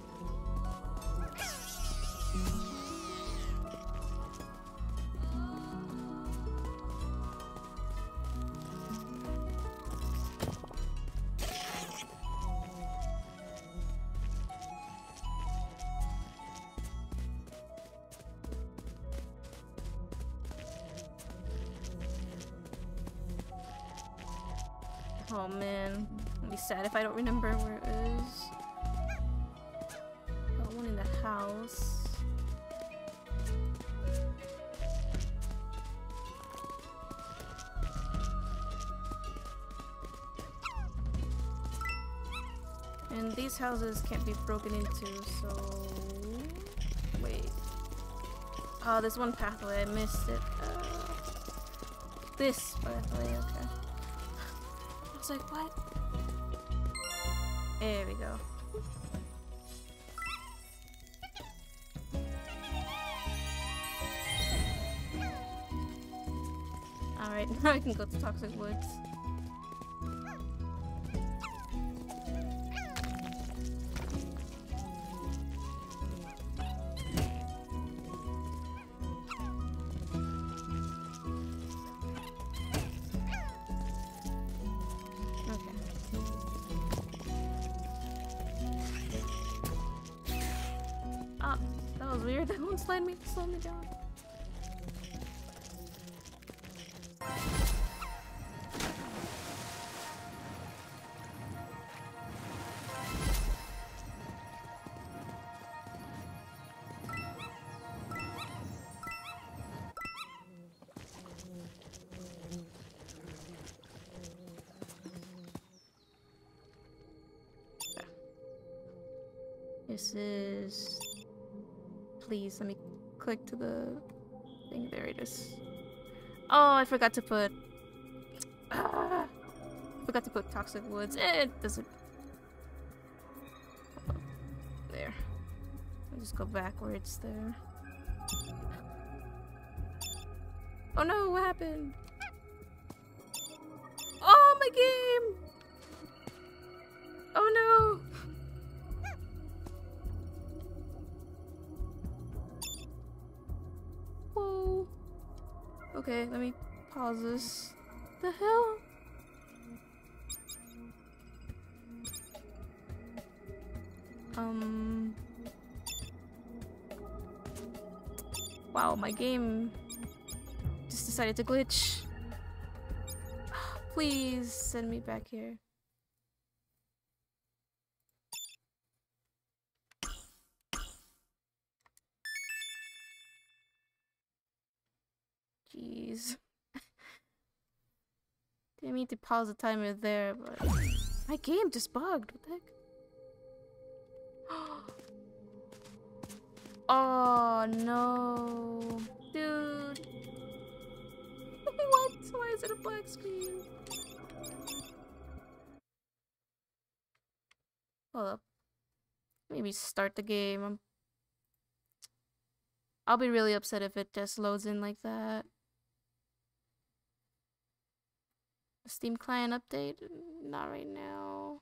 Oh man, I'll be sad if I don't remember where it is. Got one in the house. And these houses can't be broken into, so... Wait. Oh, there's one pathway, I missed it. Uh, this pathway, okay. I was like, what? There we go. Alright, now I can go to Toxic Woods. That won't slide me, slow me down. This is... Please, let me click to the thing. There it is. Oh, I forgot to put... Ah, forgot to put Toxic Woods. Eh, it doesn't... Oh, there. I'll just go backwards there. Oh no, what happened? Oh, my game! Oh no! Whoa. Okay, let me pause this. The hell? Um. Wow, my game just decided to glitch. Please send me back here. Jeez. Didn't mean to pause the timer there, but my game just bugged. What the heck? Oh no, dude. What? Why is it a black screen? Hold up. Maybe start the game. I'm... I'll be really upset if it just loads in like that. Steam client update? Not right now.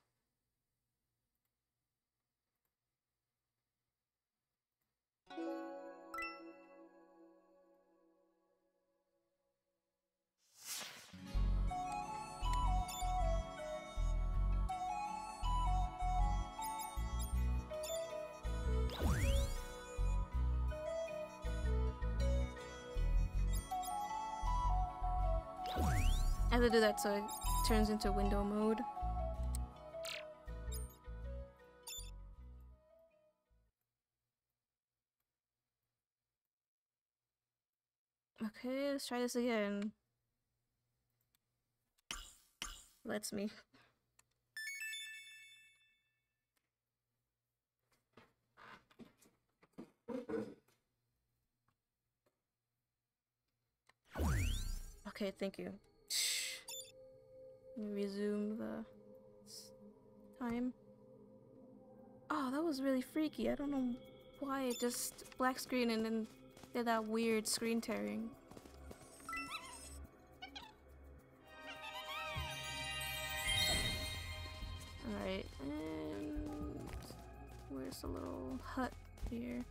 I have to do that so it turns into window mode. Okay, let's try this again. Lets me. Okay, thank you. Let me resume the time. Oh, that was really freaky. I don't know why it just black screen and then did that weird screen tearing. Alright, and where's the little hut here?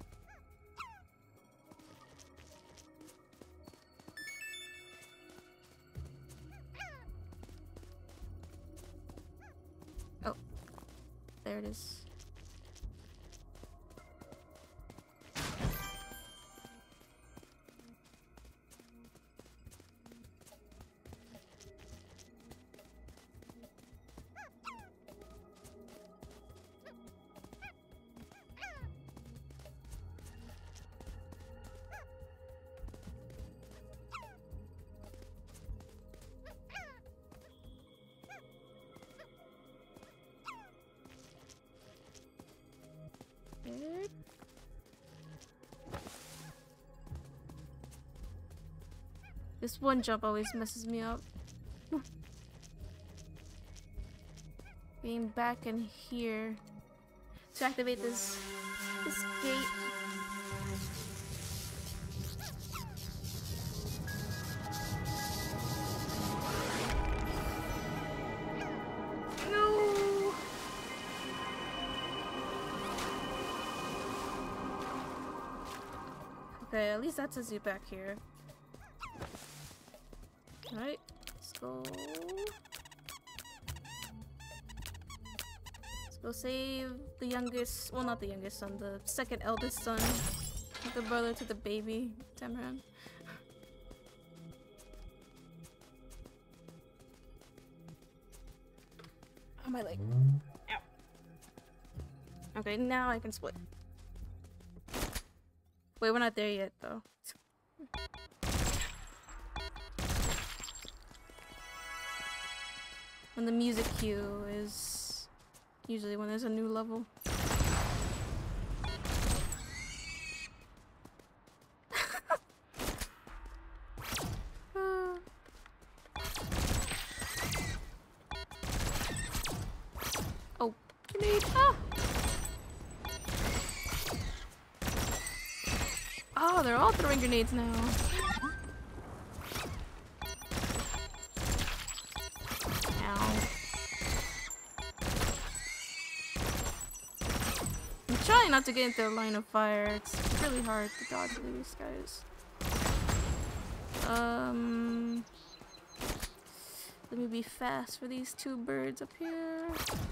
Oh, there it is. This one jump always messes me up. Being back in here to activate this this gate. No. Okay, at least that says you back here. Alright, let's go. Let's go save the youngest, well, not the youngest son, the second eldest son, the brother to the baby, Tamarin. Oh, my leg. Ow. Okay, now I can split. Wait, we're not there yet, though. When the music cue is usually when there's a new level. uh. Oh, grenade! Ah! Oh, they're all throwing grenades now. Trying not to get into the line of fire. It's really hard to dodge these guys. Um, let me be fast for these two birds up here.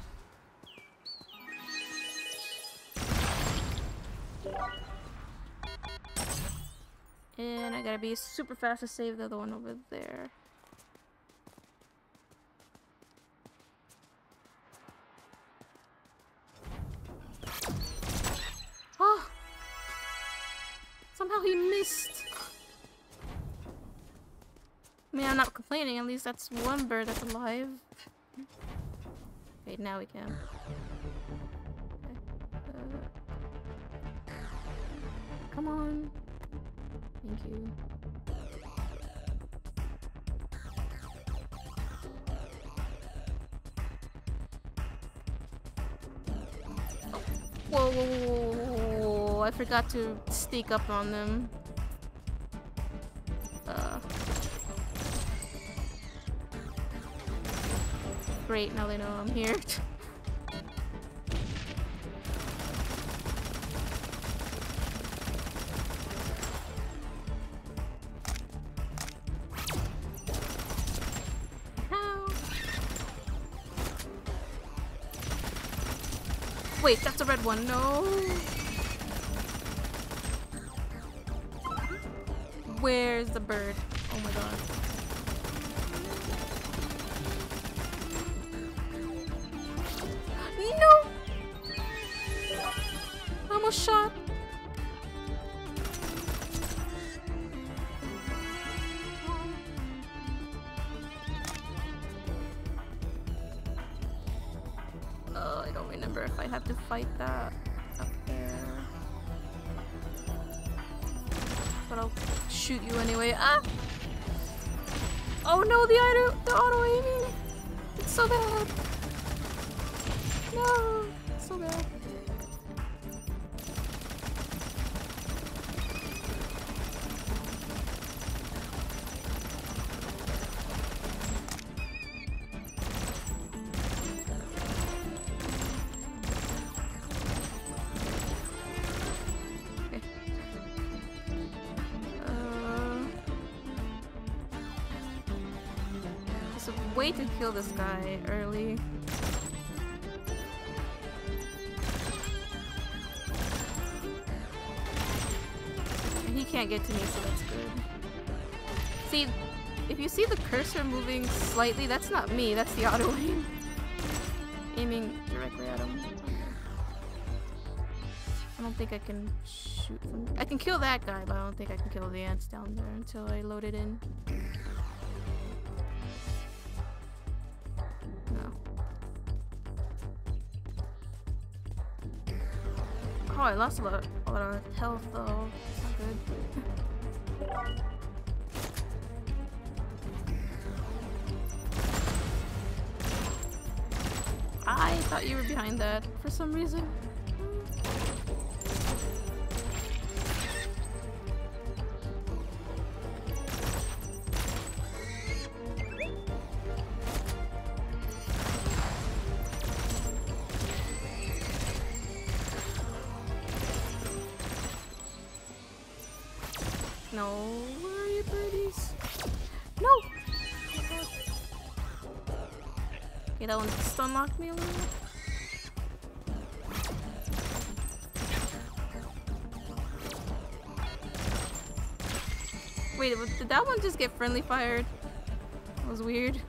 And I gotta be super fast to save the other one over there. Oh! Somehow he missed! I mean, I'm not complaining, at least that's one bird that's alive. Okay, now we can. Okay. Uh, come on. Thank you. Whoa, whoa, whoa, whoa, whoa, I forgot to sneak up on them. Uh, great, now they know I'm here. Wait, that's a red one. No. Where's the bird? Oh my god. No! Almost shot. Oh, I don't remember if I have to fight that up there. But I'll shoot you anyway. Ah! Oh no, the auto, the auto aiming! It's so bad! No! It's so bad. Way to kill this guy early. And he can't get to me, so that's good. See, if you see the cursor moving slightly, that's not me, that's the auto aim. Aiming directly at him. I don't think I can shoot from... I can kill that guy, but I don't think I can kill the ants down there until I load it in. Oh, I lost a lot, a lot of health though. That's not good. I thought you were behind that for some reason. No, where are you, birdies? No! Okay, that one stun locked me a little. Wait, did that one just get friendly fired? That was weird.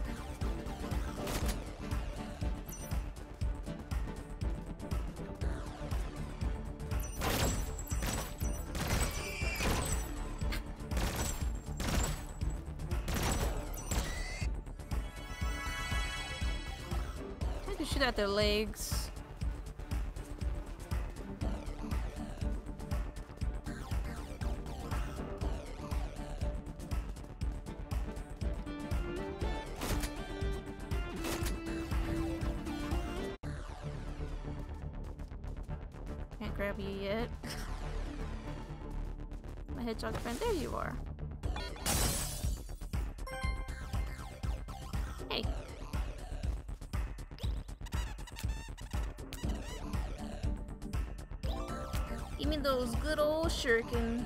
Shoot at their legs. Can't grab you yet. My hedgehog friend, there you are. Hey. Give me those good old shuriken.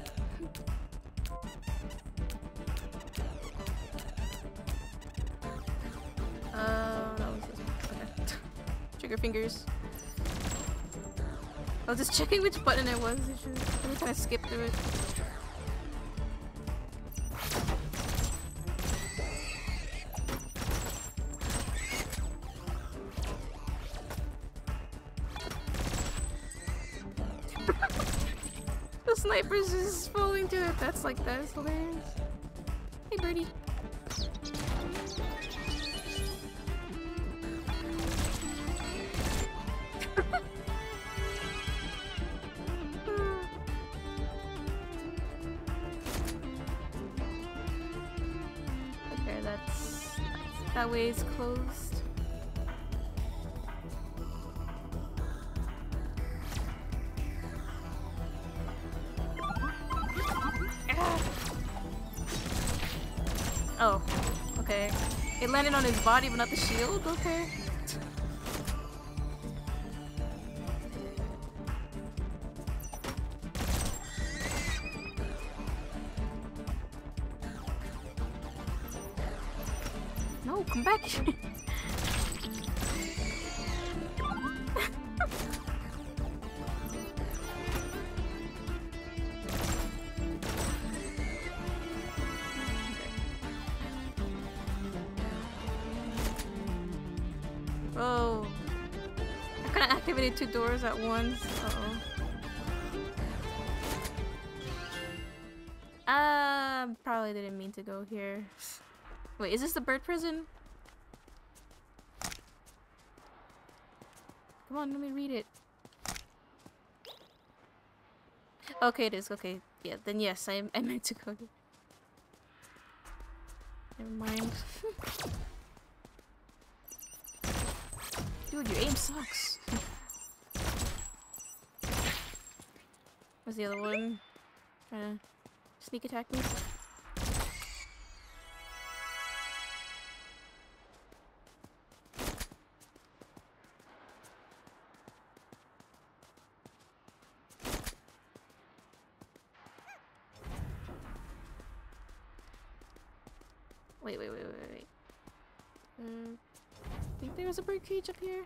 Uh, that was this one. Okay. Trigger fingers. I was just checking which button it was. I should I kind of skip through it. Snipers just falling to it. That's like that is hilarious. Hey, birdie. Okay, that's that way is closed. Oh, okay. It landed on his body, but not the shield? Okay. No, come back here. I activated two doors at once. Uh-oh. Uh, probably didn't mean to go here. Wait, is this the bird prison? Come on, let me read it. Okay, it is. Okay, yeah, then yes, I, I meant to go here. Never mind. Dude, your aim sucks. Where's the other one? Trying to sneak attack me? Wait, wait, wait, wait, wait. Uh, I think there was a bird cage up here.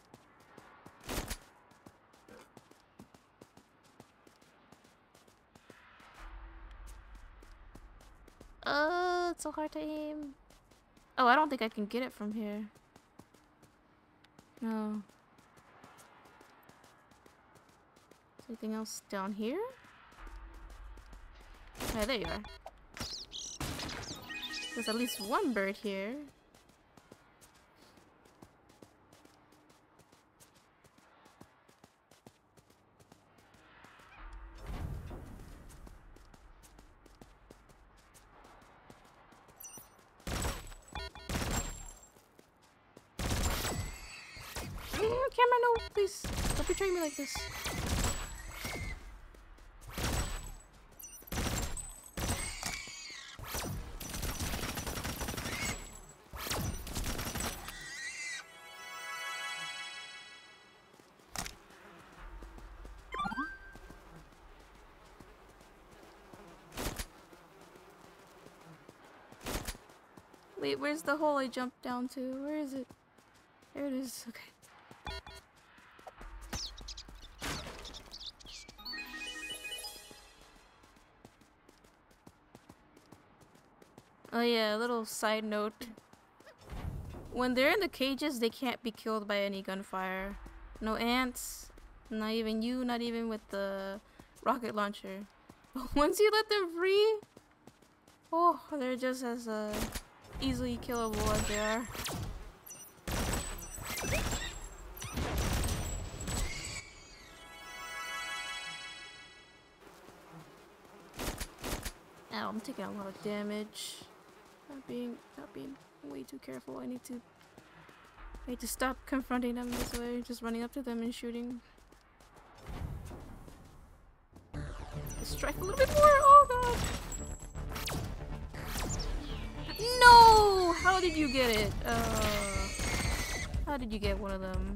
Oh, it's so hard to aim. Oh, I don't think I can get it from here. No. Is anything else down here? Yeah, there you are. There's at least one bird here. Mm, camera, no, please. Don't betray me like this. Wait, where's the hole I jumped down to? Where is it? There it is. Okay. Oh yeah, a little side note. When they're in the cages, they can't be killed by any gunfire. No ants, not even you, not even with the rocket launcher. But once you let them free, oh, they're just as uh, easily killable as they are. Ow, I'm taking a lot of damage. Not being, not being way too careful. I need to, I need to stop confronting them this way. Just running up to them and shooting. Just strike a little bit more. Oh god! No! How did you get it? Uh, how did you get one of them?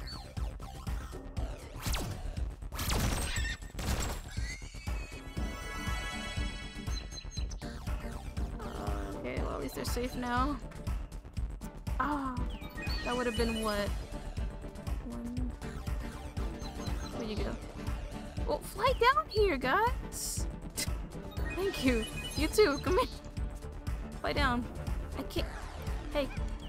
Okay, well at least they're safe now. Ah, oh, that would have been what? One. Where'd you go? Oh, fly down here, guys! Thank you. You too. Come here. Fly down. I can't. Hey.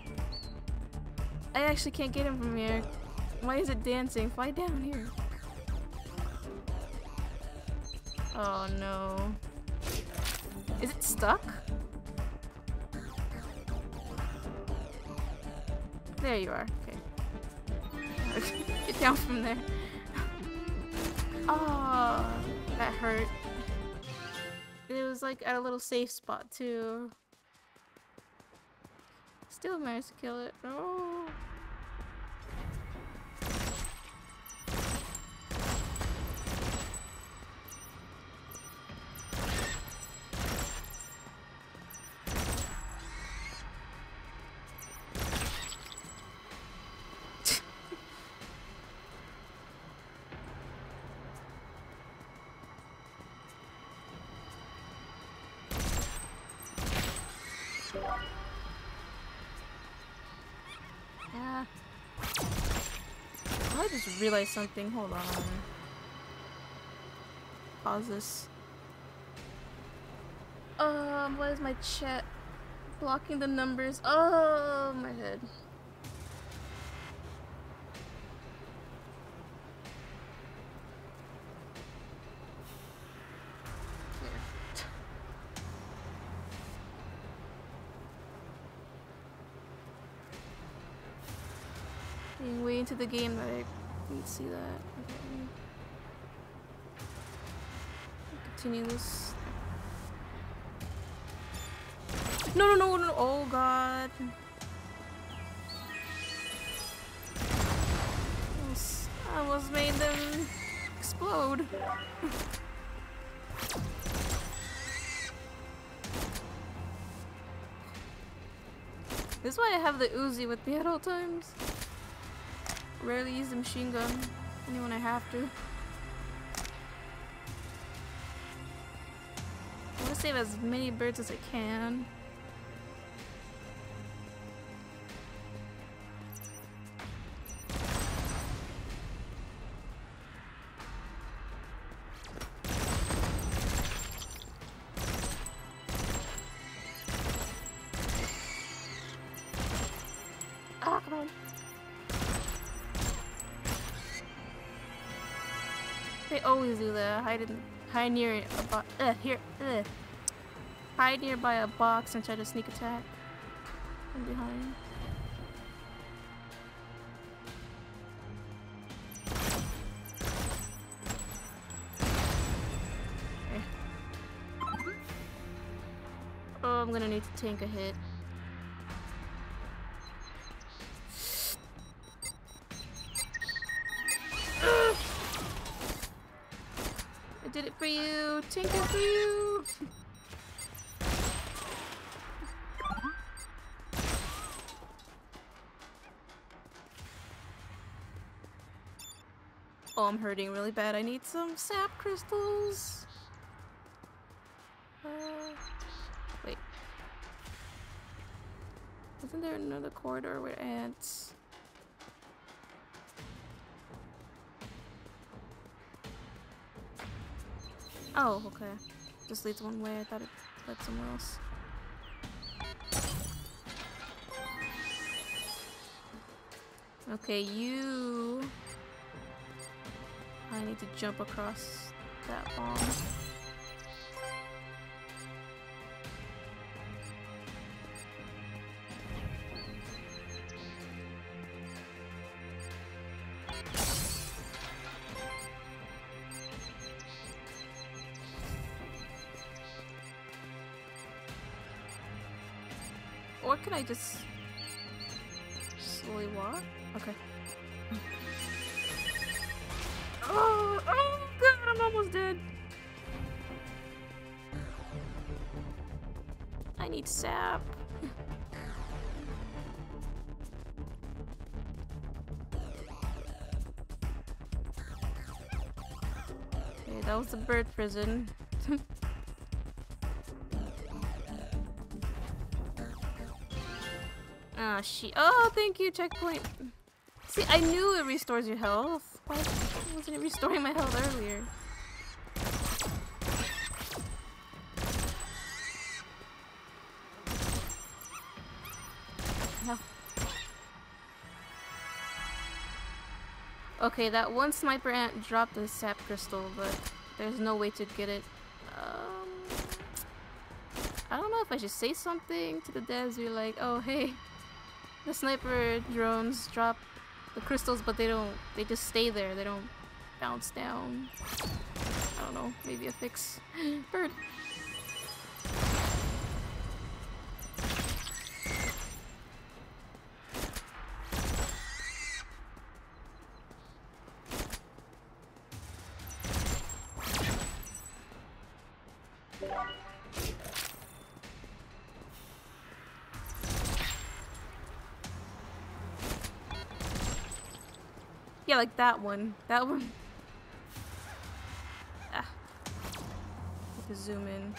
I actually can't get him from here. Why is it dancing? Fly down here. Oh no. Is it stuck? There you are. Okay. Get down from there. Oh, that hurt. It was like at a little safe spot too. Still managed to kill it. Oh. Yeah. I just realized something. Hold on. Pause this. Um, what is my chat blocking the numbers? Oh, my head. Getting way into the game that I didn't see that. Okay. Continue this. No, no, no, no! Oh god! I almost made them explode. This is why I have the Uzi with me at all times. Rarely use the machine gun, only when I have to. I want to save as many birds as I can. Always do that. Hide in, hide near a box. Uh, here, uh. Hide nearby a box and try to sneak attack from behind. Okay. Oh, I'm gonna need to tank a hit. Did it for you! Tank it for you! Oh, I'm hurting really bad. I need some sap crystals. Uh, wait. Isn't there another corridor with ants? Oh, okay. Just leads one way. I thought it led somewhere else. Okay, you... I need to jump across that bomb. Or can I just slowly walk? Okay. Oh, oh god, I'm almost dead. I need sap. Okay, that was the bird prison. Ah, she. Oh, thank you, checkpoint. See, I knew it restores your health. Why wasn't it restoring my health earlier? No. Okay, that one sniper ant dropped the sap crystal, but there's no way to get it. Um, I don't know if I should say something to the devs. You're like, oh hey, the sniper drones drop the crystals, but they don't, they just stay there. They don't bounce down. I don't know, maybe a fix. Bird. Yeah, like that one. That one. Ah. Have to zoom in.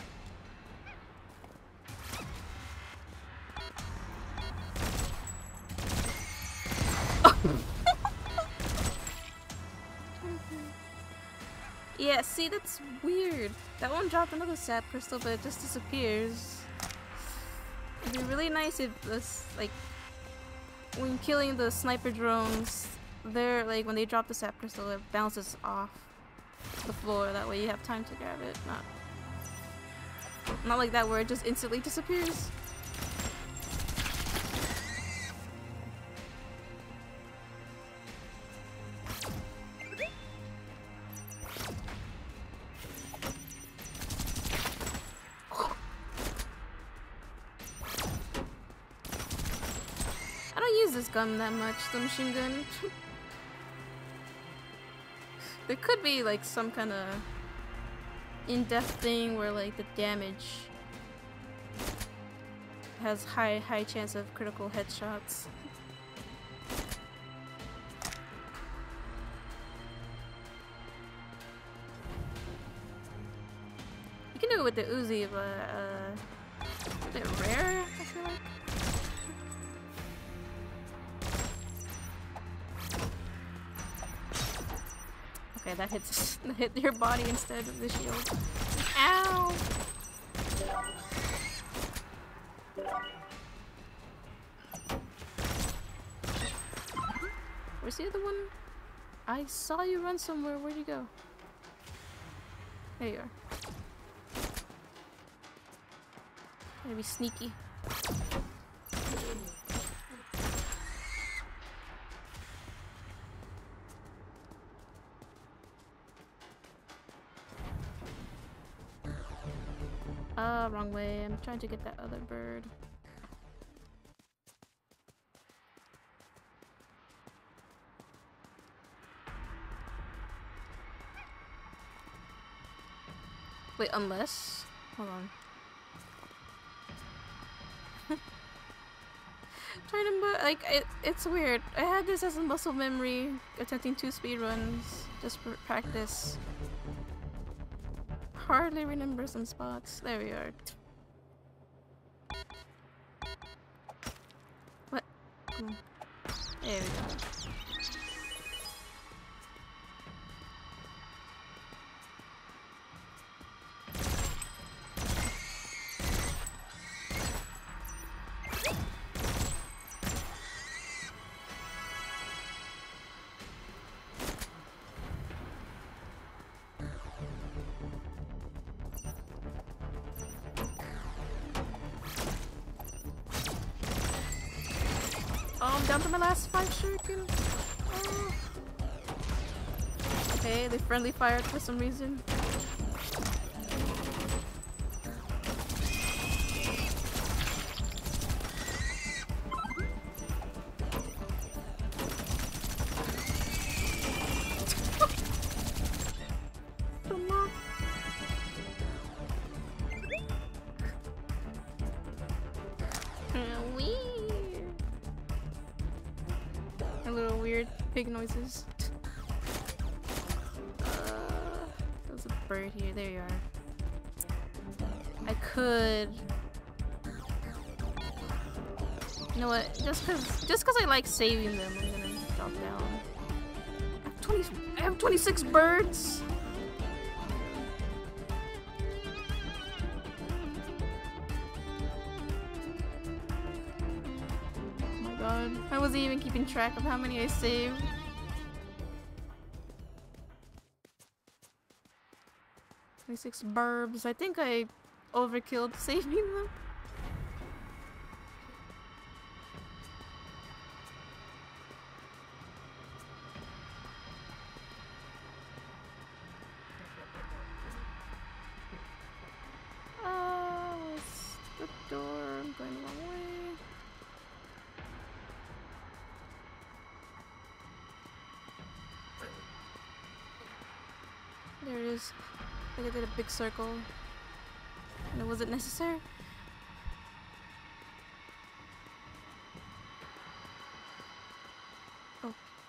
Yeah, see, that's weird. That one dropped another sap crystal, but it just disappears. It'd be really nice if this, like, when killing the sniper drones, they're like, when they drop the sap crystal, it bounces off the floor. That way you have time to grab it. Not, not like that where it just instantly disappears. gun that much, the machine gun. There could be like some kind of in-depth thing where like the damage has high high chance of critical headshots. You can do it with the Uzi, but uh, a bit rare, I feel like. Okay, that hits that hit your body instead of the shield. Ow! Where's the other one? I saw you run somewhere. Where'd you go? There you are. Gotta be sneaky. Ah, uh, wrong way. I'm trying to get that other bird. Wait, unless? Hold on. Trying to, like, it, it's weird. I had this as a muscle memory, attempting two speedruns just for practice. Hardly remember some spots. There we are. What? Come on. There we go. Down to my last five shuriken. Oh. Okay, they friendly fired for some reason. Pig noises. Uh, there's a bird here. There you are. I could. You know what? Just cause, just cause I like saving them, I'm gonna drop down. I have twenty. I have twenty-six birds. I wasn't even keeping track of how many I saved. twenty-six burbs. I think I overkilled saving them. Oh, it's the door. I'm going the wrong way. There it is. I think I did a big circle. And it wasn't necessary. Oh.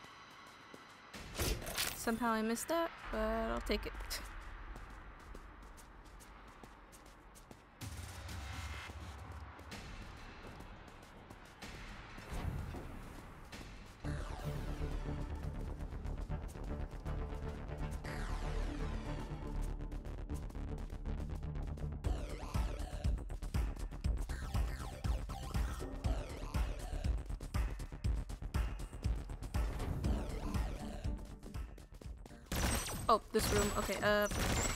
Somehow I missed that, but I'll take it. Oh, this room. Okay, uh...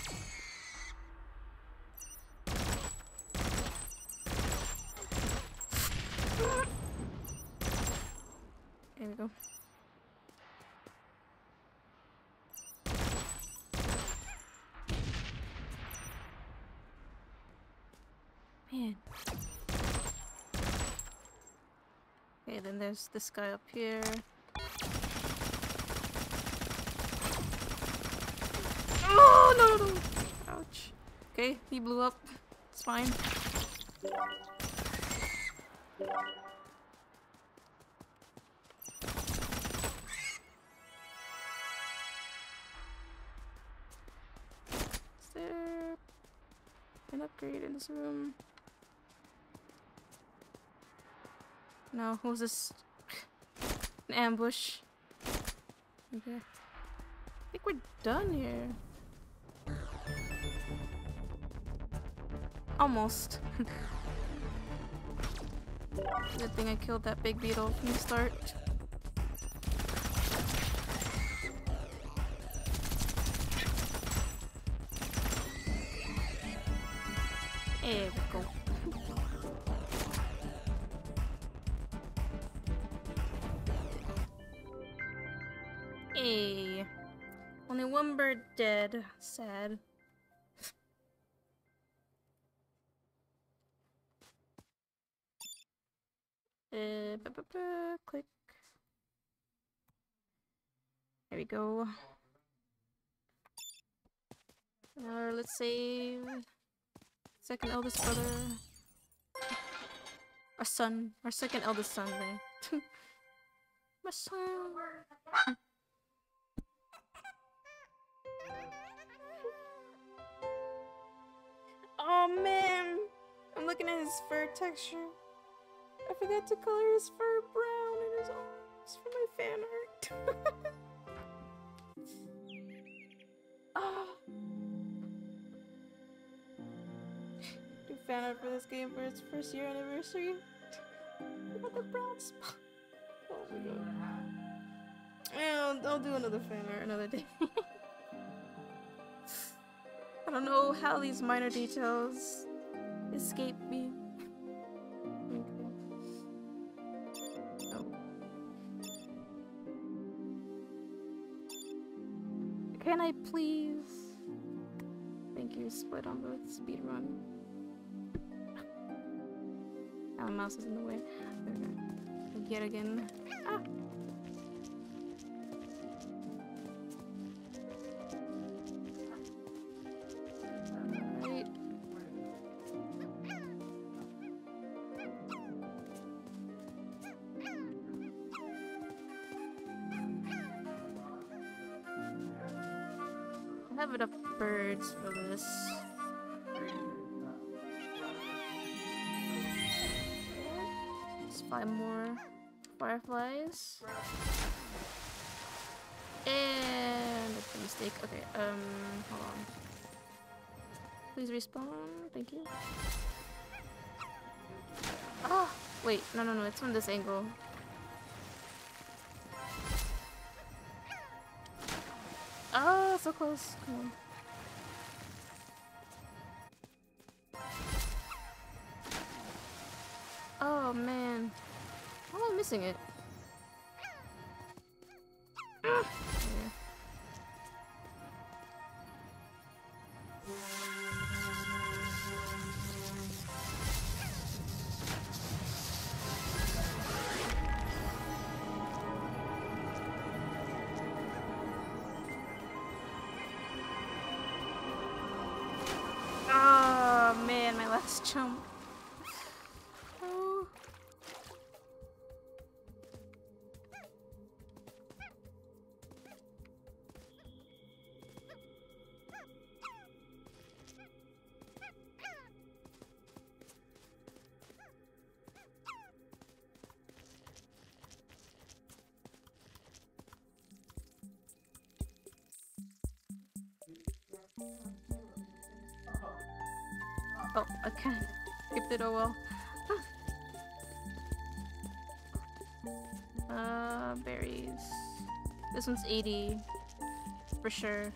there we go. Man. Okay, then there's this guy up here. Oh no, no, no! Ouch. Okay, he blew up. It's fine. Is there an upgrade in this room? No, what was this? An ambush. Okay. I think we're done here. Almost. Good thing I killed that big beetle from the start. There we go. Hey. Only one bird dead. Sad. Uh, bu bu bu, click. There we go. Now let's save. Second eldest brother. Our son. Our second eldest son there. My son. Oh man! I'm looking at his fur texture. I forgot to color his fur brown in his arms for my fan art. Oh. Do fan art for this game for its first year anniversary. Look at the brown spot. Oh my god. Yeah, I'll, I'll do another fan art another day. I don't know how these minor details escape me. Can I please? Thank you, split on both speedrun. Oh, my mouse is in the way. Okay. Yet again. Ah! Alright. I have enough birds for this. Just five more fireflies. And that's a mistake. Okay, um, hold on. Please respawn. Thank you. Oh, wait, no, no, no, it's from this angle. Oh, so close. Come on. Oh man. How am I missing it? Ah. Yeah. Oh man, my last jump. Oh. Oh, I can't. Skipped it, oh well. uh, berries. This one's eighty. For sure.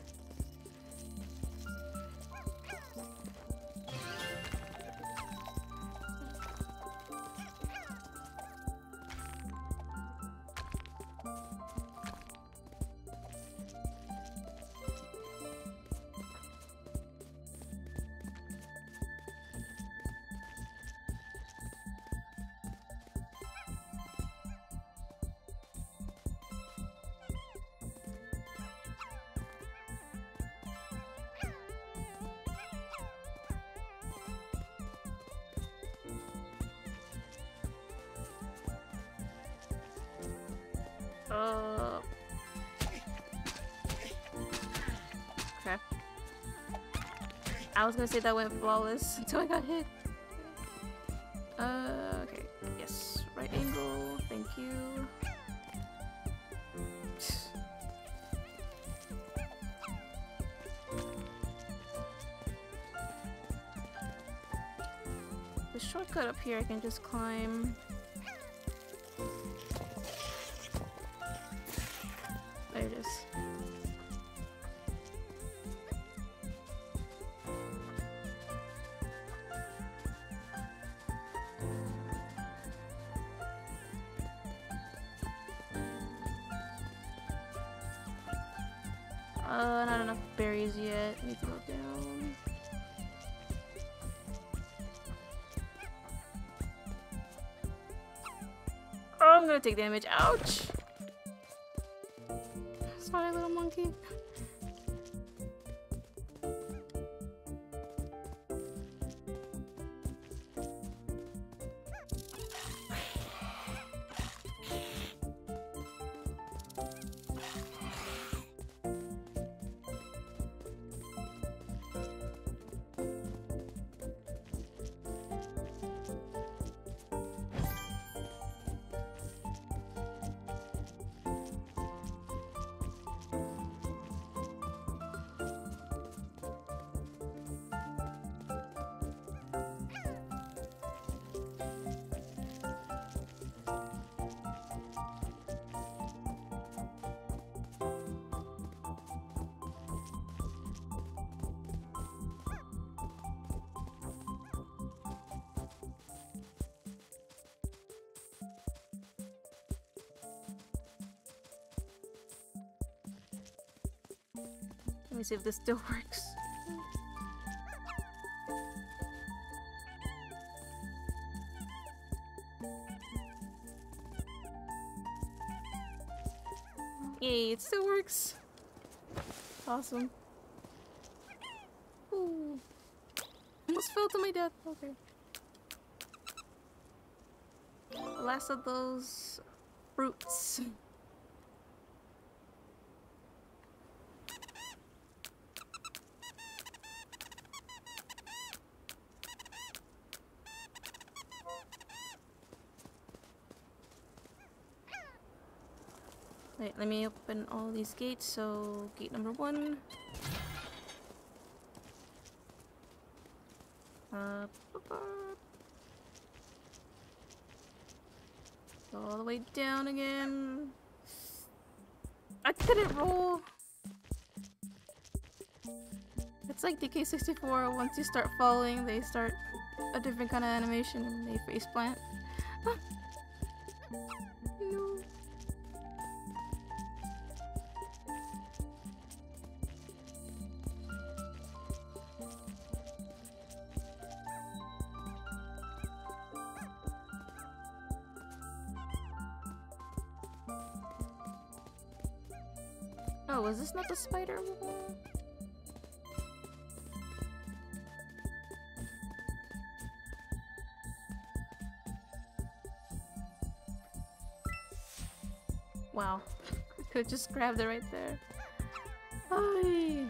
Uh. Crap. I was gonna say that went flawless until I got hit. Uh, okay. Yes. Right angle. Thank you. The shortcut up here I can just climb. There it is. Uh, not enough berries yet. Need to go down. Oh, I'm gonna take damage. Ouch! Sorry, little monkey. Let me see if this still works. Yay, it still works. Awesome. Ooh. Almost fell to my death. Okay. The last of those fruits. Wait, let me open all these gates. So, gate number one. Uh, go all the way down again. I couldn't roll. It's like D K sixty-four. Once you start falling, they start a different kind of animation and they face plant. No. Oh, was this not the spider before? Wow. I could've just grabbed it right there. Ay.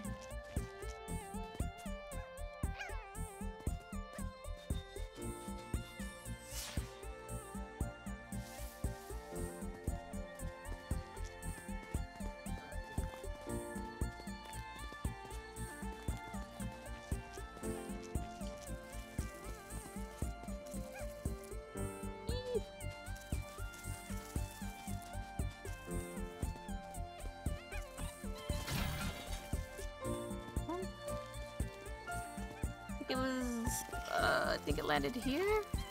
It was, uh, I think it landed here?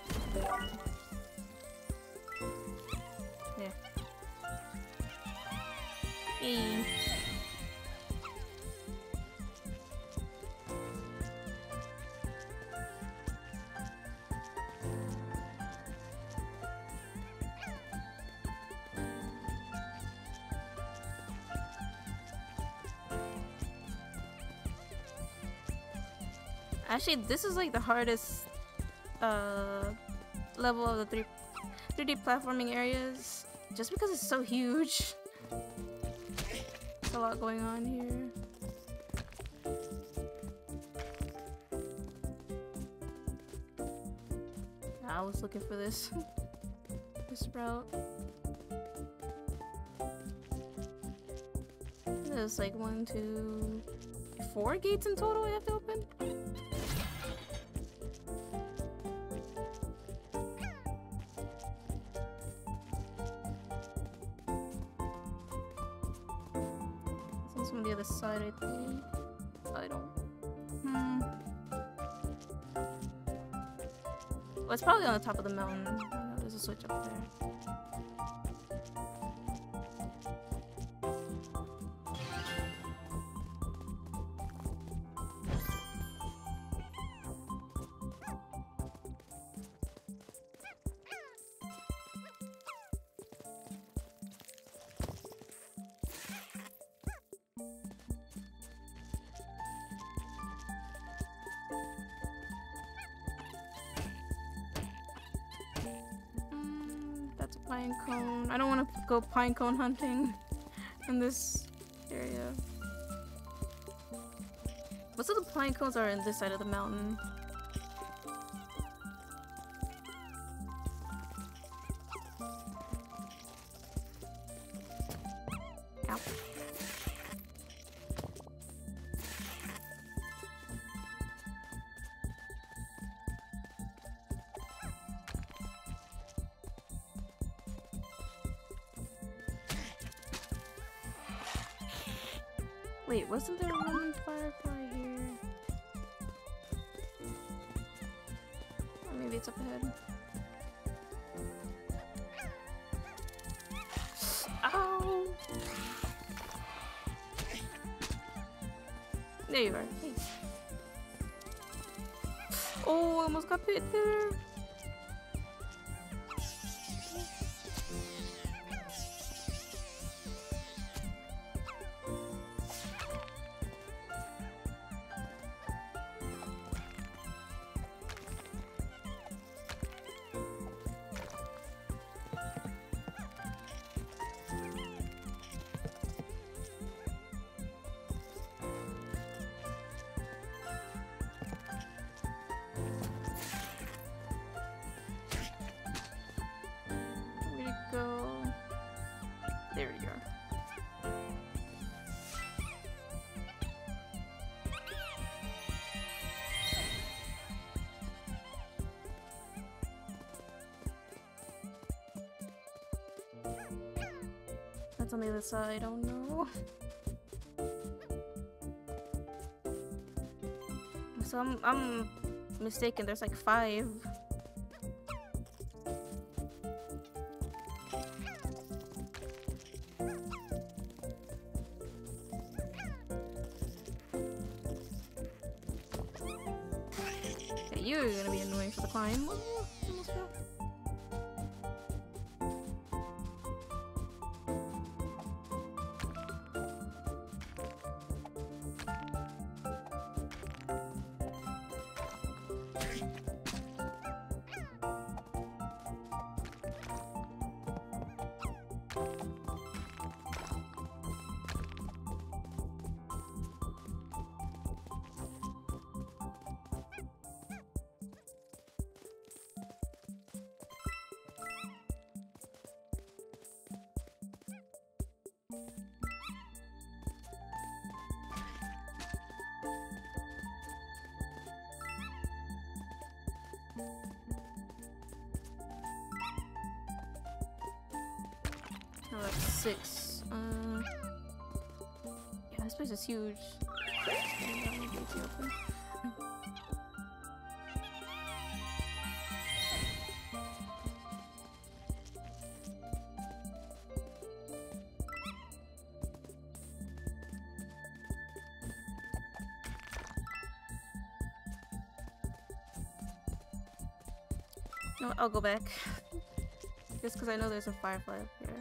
There. Hey. Actually, this is like the hardest uh, level of the three, 3D platforming areas, just because it's so huge. There's a lot going on here. I was looking for this. This route. There's like one, two, four gates in total I have to open. This one's on the other side, I think. I don't. Hmm. Well, it's probably on the top of the mountain. Oh, no, there's a switch up there. Pine cone. I don't want to go pine cone hunting in this area. Most of the pine cones are in this side of the mountain. Ow. Wait, wasn't there one firefly here? Or maybe it's up ahead. Ow! There you are. Thanks. Oh, I almost got bit there. Go. There we go. That's on the other side. Oh no. So I'm I'm mistaken. There's like five. You're gonna be annoying for the climb. Oh, almost fell. Oh, that's six. Uh, yeah, this place is huge. No, I'll go back. Just because I know there's a firefly up here.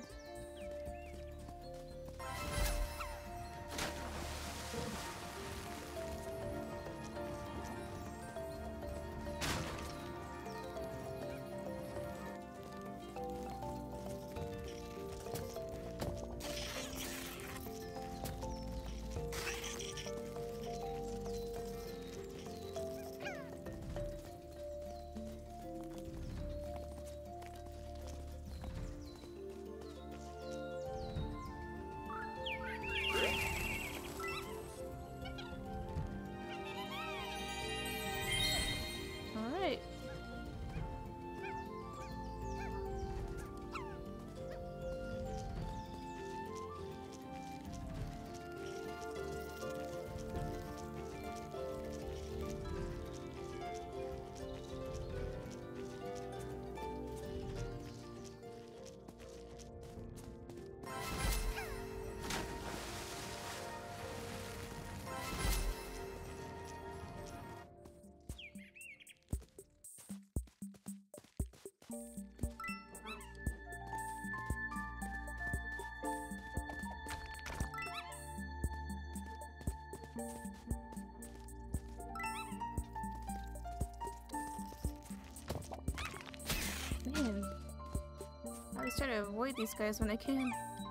Man, I always try to avoid these guys when I can.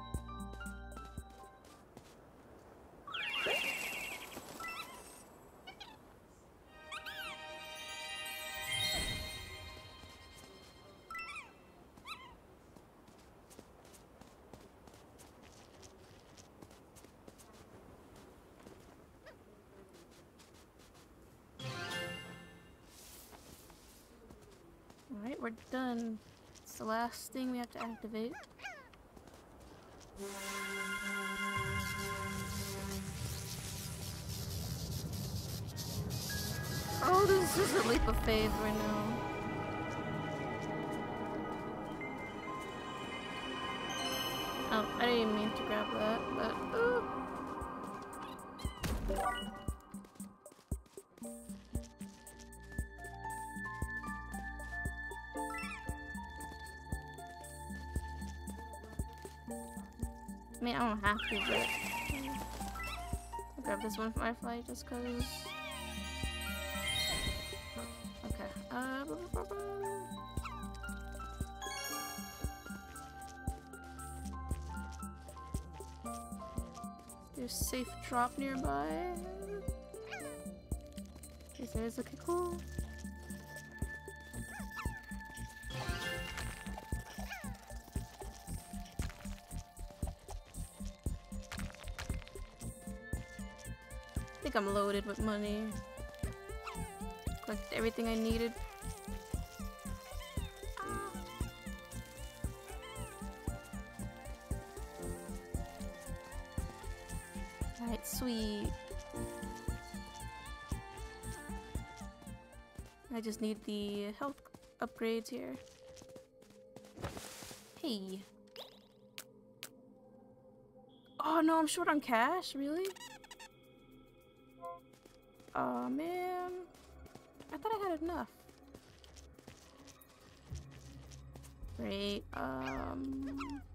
Alright, we're done. It's the last thing we have to activate. Oh, this is a leap of faith right now. Oh, I didn't even mean to grab that, but ooh. I mean, I don't have to, but I'll grab this one firefly just cause. Okay. Uh, blah, blah, blah, blah. There's a safe drop nearby. Okay, there's okay, cool. I think I'm loaded with money. Collect everything I needed. Alright, sweet. I just need the health upgrades here. Hey. Oh no, I'm short on cash? Really? Oh man, I thought I had enough. Great, um...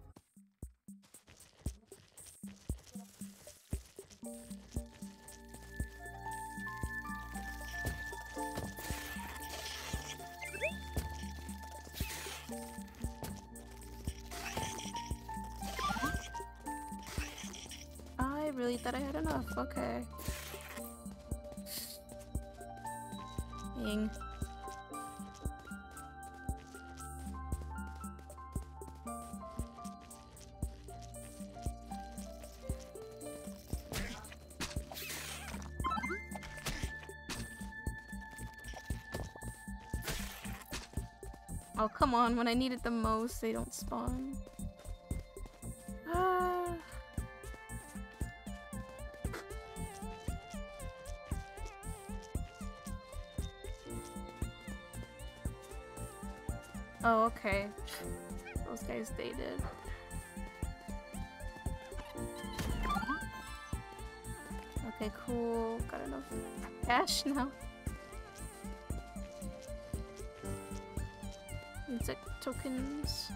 I really thought I had enough, okay. Dang. Oh, come on, when I need it the most, they don't spawn. Ah. Oh, okay. Those guys, they did. Okay, cool. Got enough cash now. Insect tokens.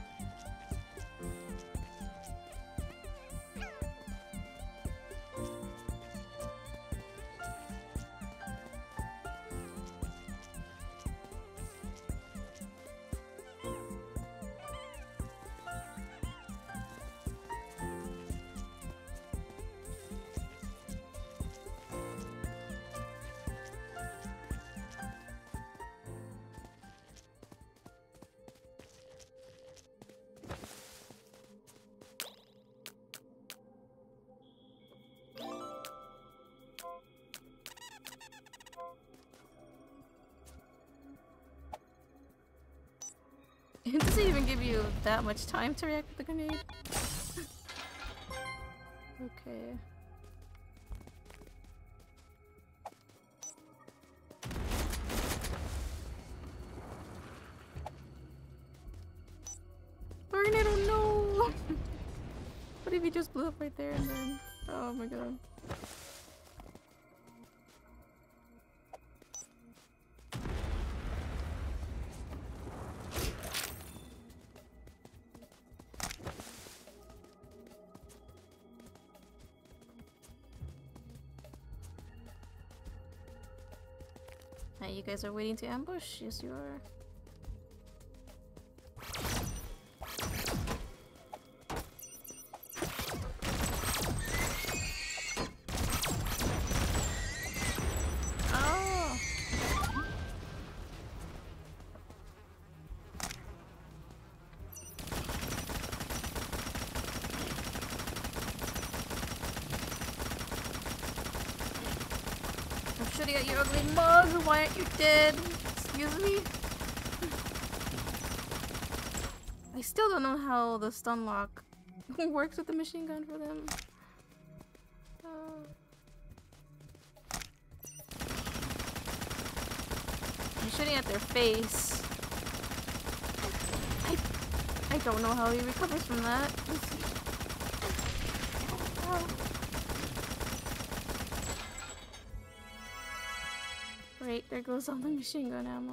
It doesn't even give you that much time to react with the grenade. Okay. Tornado, no! What if he just blew up right there and then... Oh my god. Hey, you guys are waiting to ambush? Yes, you are. Oh! I'm shooting at your ugly mug. Why aren't you dead? Excuse me? I still don't know how the stun lock works with the machine gun for them. Uh, I'm shooting at their face. I, I don't know how he recovers from that. Oh. Great, there goes all the machine gun ammo.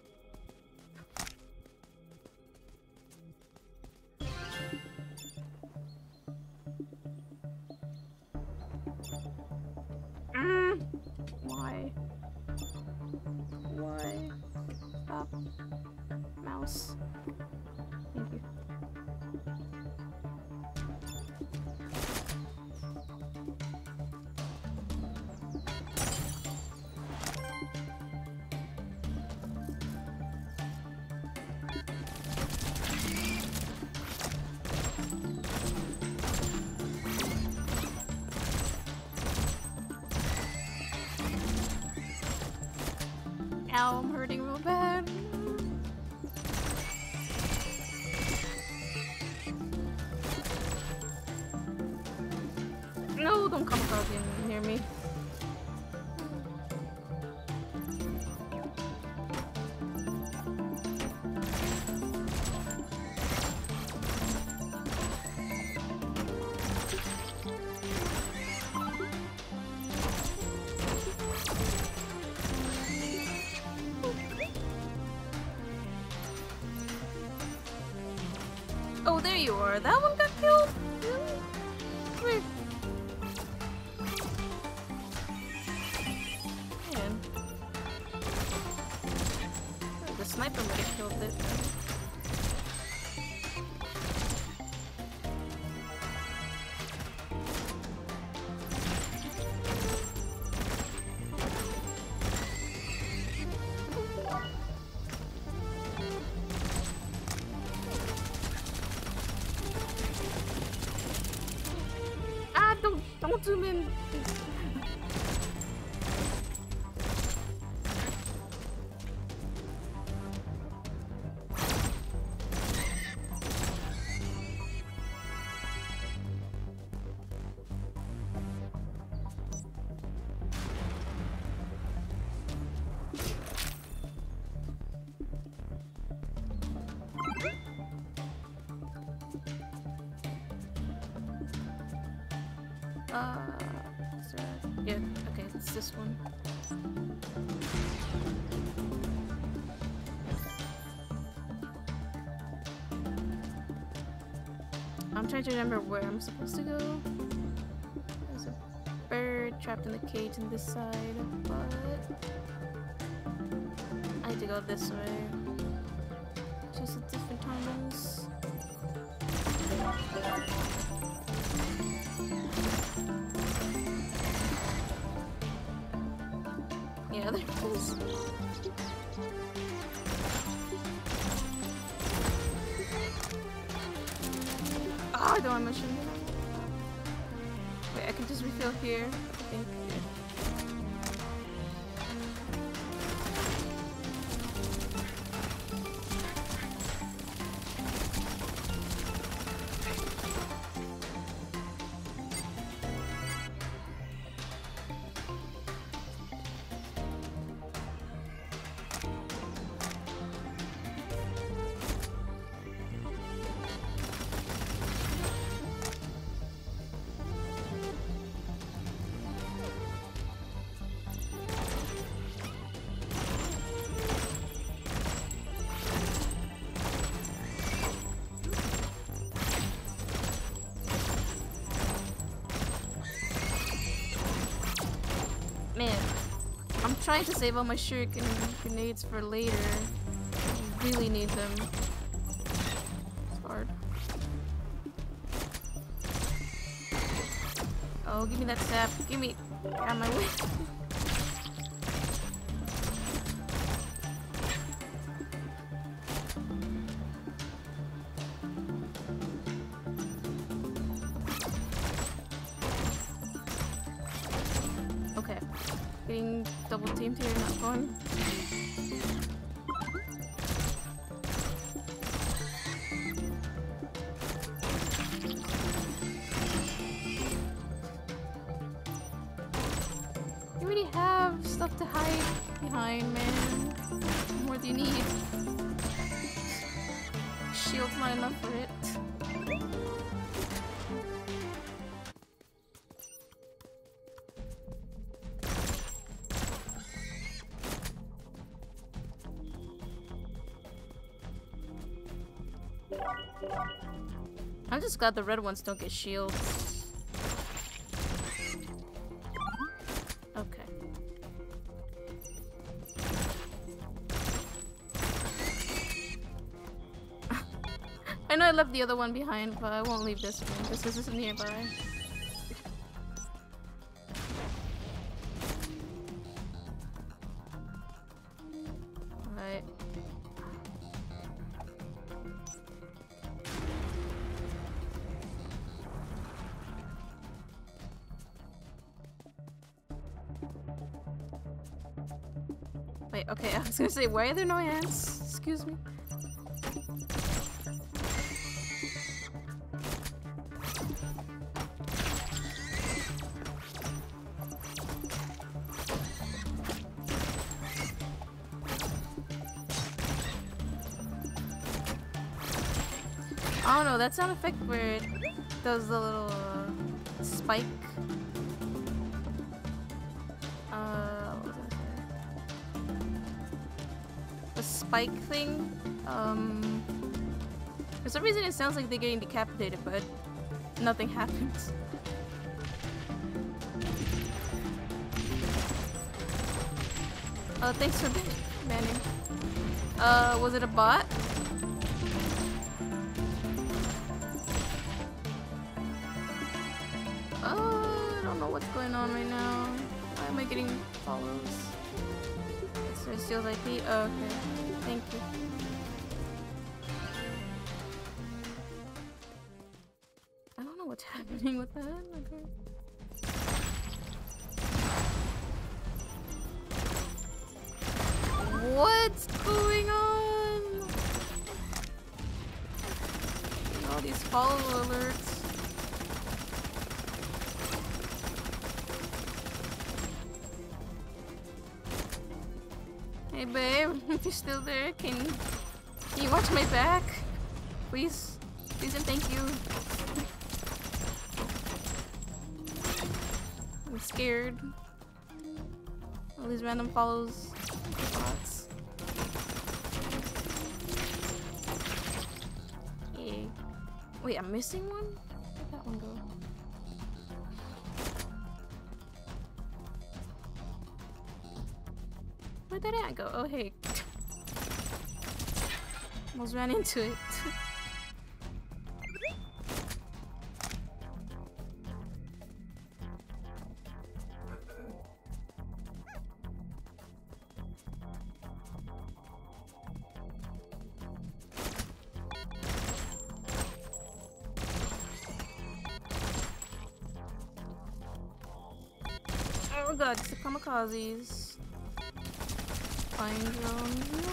Mm. Why? Why? Stop. Mouse. Thank you. Ow, I'm hurting real bad. No, don't come across near me. Oh, there you are. That one got killed? Really? Come here. Man. Oh, the sniper might have killed it. Don't zoom in. Uh, is there a... yeah, okay, it's this one. I'm trying to remember where I'm supposed to go. There's a bird trapped in the cage on this side, but I need to go this way. Just at different times. Yeah, there it is. Ah, I don't want mission. Wait, I can just refill here, I think. trying to save all my shuriken grenades for later. I really need them. It's hard. Oh, give me that sap. Give me... Get out of my way. Okay. Getting double teamed here, not fun. You already have stuff to hide behind, man. What more do you need? Shield's not enough for it. I'm just glad the red ones don't get shields. Okay. I know I left the other one behind, but I won't leave this one because this is nearby. Alright. Wait, okay, I was gonna say, why are there no ants? Excuse me. I don't know, that sound effect where it does the little uh, spike. Uh, what was I saying? The spike thing. Um, for some reason it sounds like they're getting decapitated, but nothing happens. Oh, thanks for banning. Uh, was it a bot? What's going on right now? Why am I getting follows? So it steals I P? Oh, okay. Thank you. I don't know what's happening with that. Okay. What's going on? All these follow alerts. Hey babe, if you're still there, can, can you watch my back? Please? Please and thank you. I'm scared. All these random follows. Bots. Hey. Wait, I'm missing one? Where'd that one go? Where'd that ant go? Oh, hey. Almost ran into it. Oh god, it's the kamikazes. Flying drone.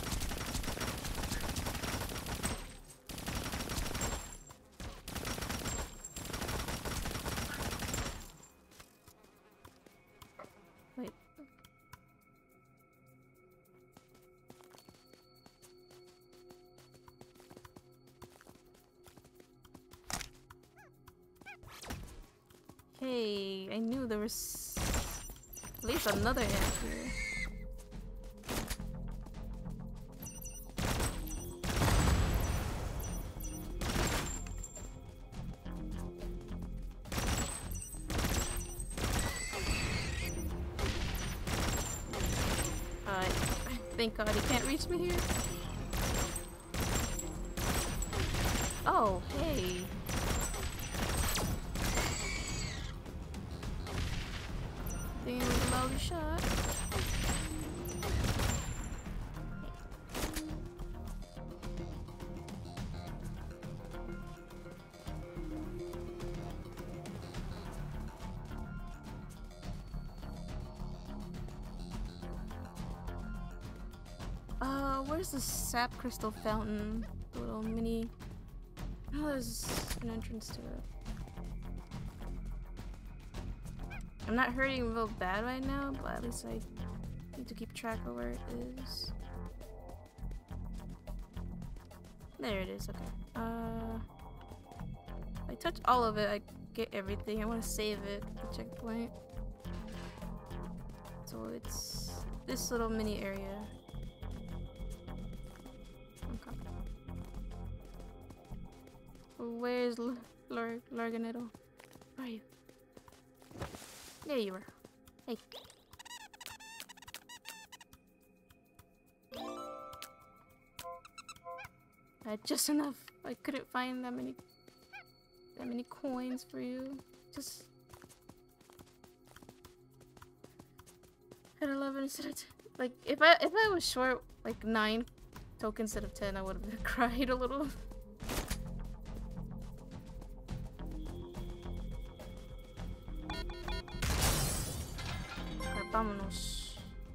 Wait. Hey, I knew there was at least another ant here. Thank God he can't reach me here. Oh, hey. Think it was a lousy shot. Uh, where's the sap crystal fountain? The little mini. Oh, there's an entrance to it. I'm not hurting real bad right now, but at least I need to keep track of where it is. There it is, okay. Uh, if I touch all of it, I get everything. I want to save it, the checkpoint. So it's this little mini area. Okay. Where's L Lor Lorganetto? Where are you? There you are. Hey. I had just enough. I couldn't find that many that many coins for you. Just had eleven instead of ten. Like if I if I was short like nine tokens instead of ten, I would have cried a little. Vámonos.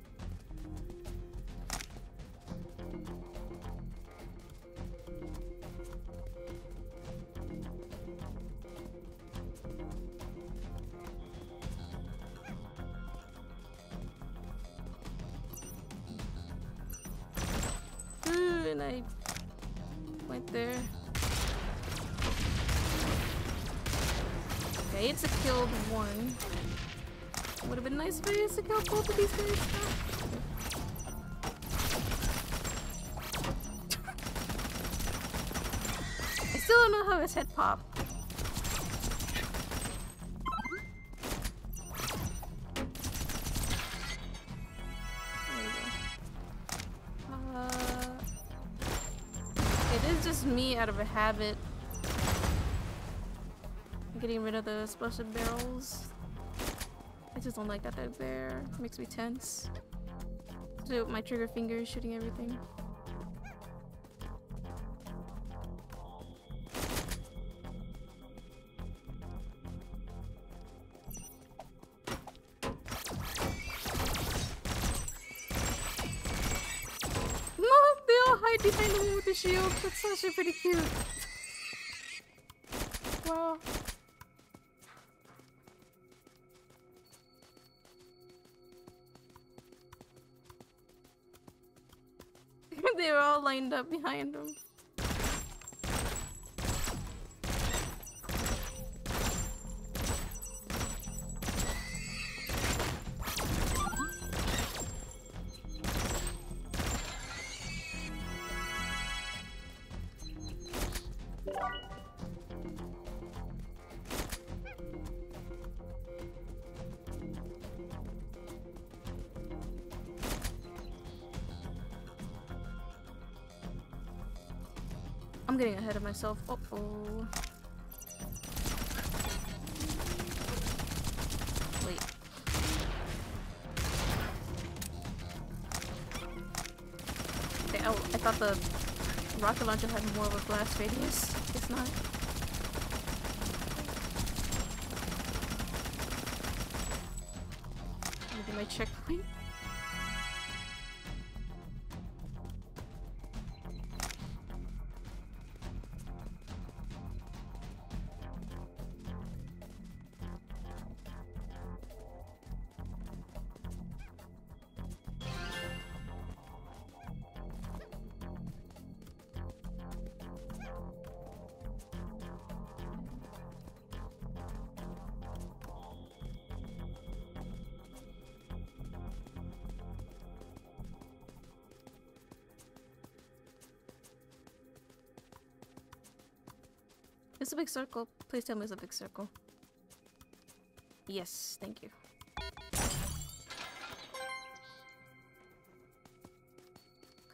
Ooh, and I went there. Okay, it's a killed one. Would have been nice if I used to kill both of these guys. I still don't know how his head popped. There we go. Uh, it is just me out of a habit. Getting rid of the explosive barrels. I just don't like that they're there. It makes me tense. So my trigger finger is shooting everything. No, they all hide behind me with the shield. That's actually pretty cute. Wow. They were all lined up behind him. I'm getting ahead of myself. Uh oh. Wait. Okay, oh, I thought the rocket launcher had more of a blast radius. It's not. Let me do my checkpoint. It's a big circle. Please tell me it's a big circle. Yes, thank you.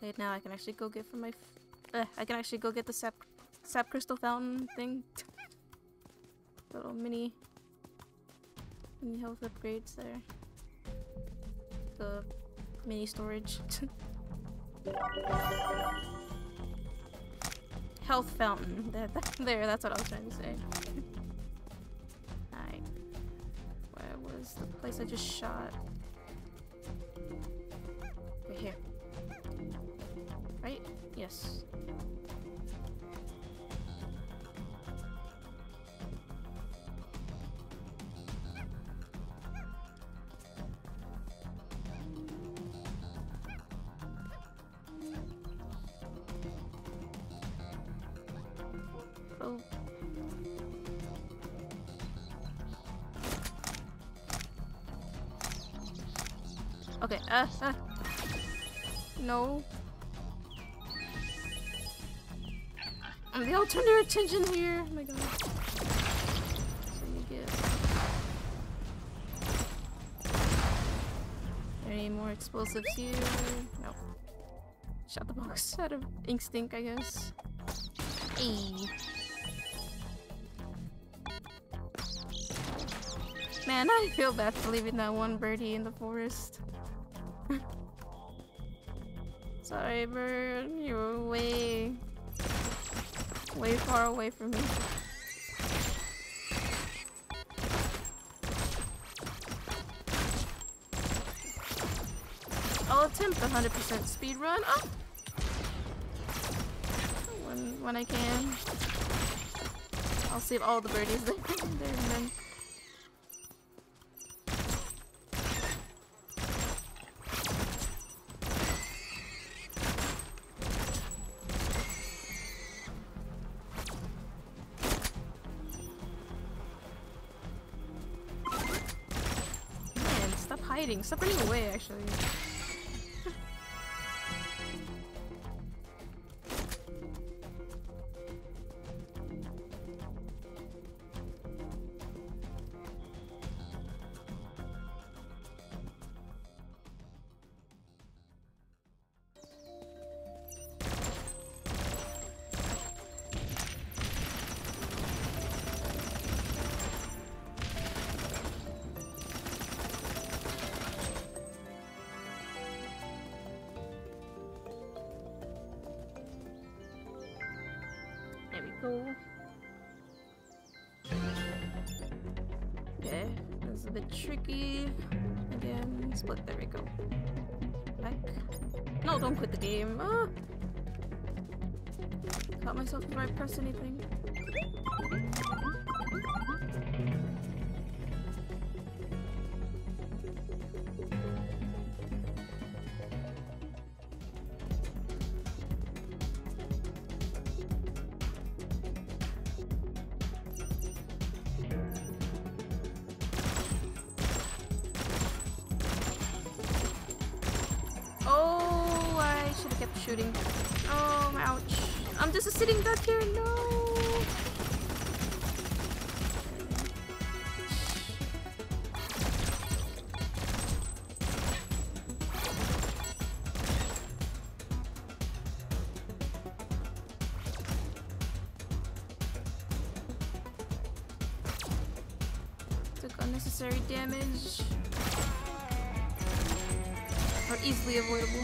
Okay, now I can actually go get from my. F uh, I can actually go get the sap sap crystal fountain thing. Little mini, mini health upgrades there. The mini storage. Health fountain. There, that, there. That's what I was trying to say. Alright. Where was the place I just shot? Right here. Right? Yes. Oh. Okay, uh, uh. No. Um, they all turn their attention here. Oh my god. So you get. Any more explosives here? No. Shot the box out of instinct, I guess. Hey. Man, I feel bad for leaving that one birdie in the forest. Sorry, bird. You were way, way far away from me. I'll attempt a one hundred percent speed run. Oh! When, when I can. I'll save all the birdies there, there and then. Stop running away, actually. Okay, that's a bit tricky. Again, split, there we go. Back. No, don't quit the game. Ah! Caught myself before I press anything. Shooting. Oh, ouch. I'm just a sitting duck here. No. Took unnecessary damage. Or easily avoidable.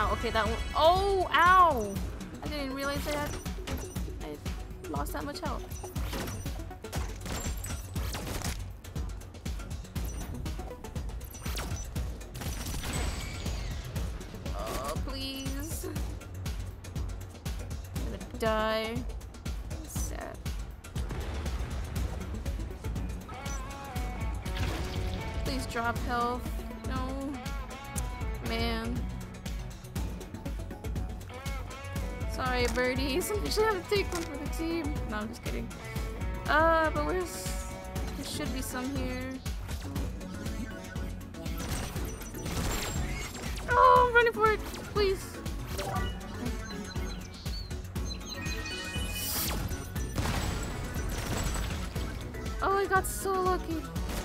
Ow, okay, that one. Oh, ow! I didn't realize I had. I lost that much health. Oh, please. I'm gonna die. That's sad. Please drop health. No. Man. Sorry, birdies. I should have to take one for the team. No, I'm just kidding. Uh, but where's... There should be some here. Oh, I'm running for it. Please. Oh, I got so lucky.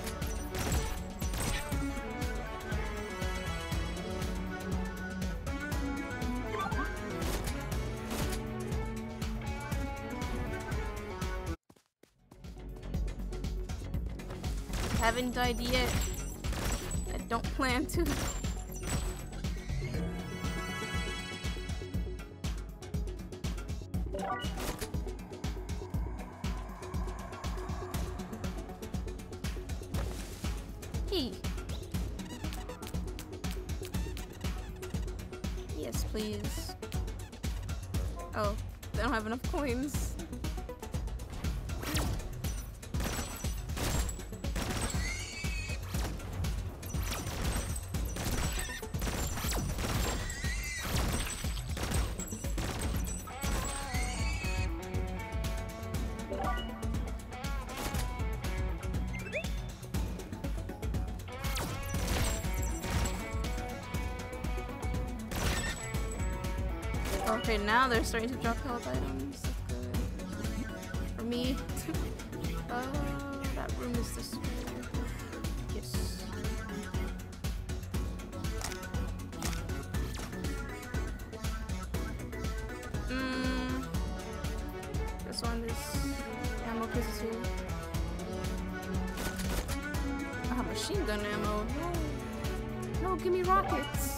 Haven't died yet. I don't plan to. Hey. Yes, please. Oh, I don't have enough coins. Okay, now they're starting to drop health items. That's good. For me. uh, that room is this way. Yes. Mm. This one, this ammo cases here. I have machine gun ammo. No. No, give me rockets.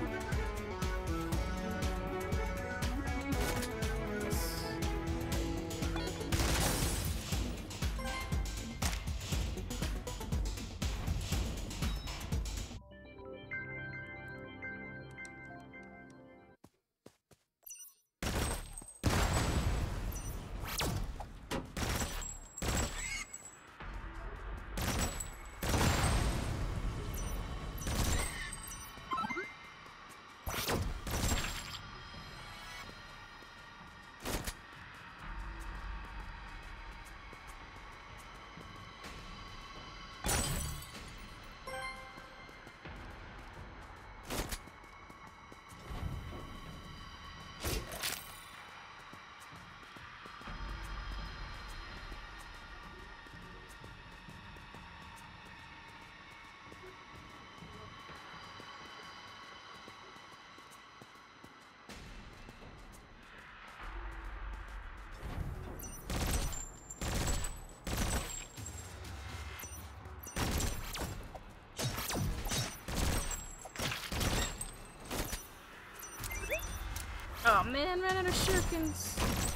Oh man, ran out of shurikens.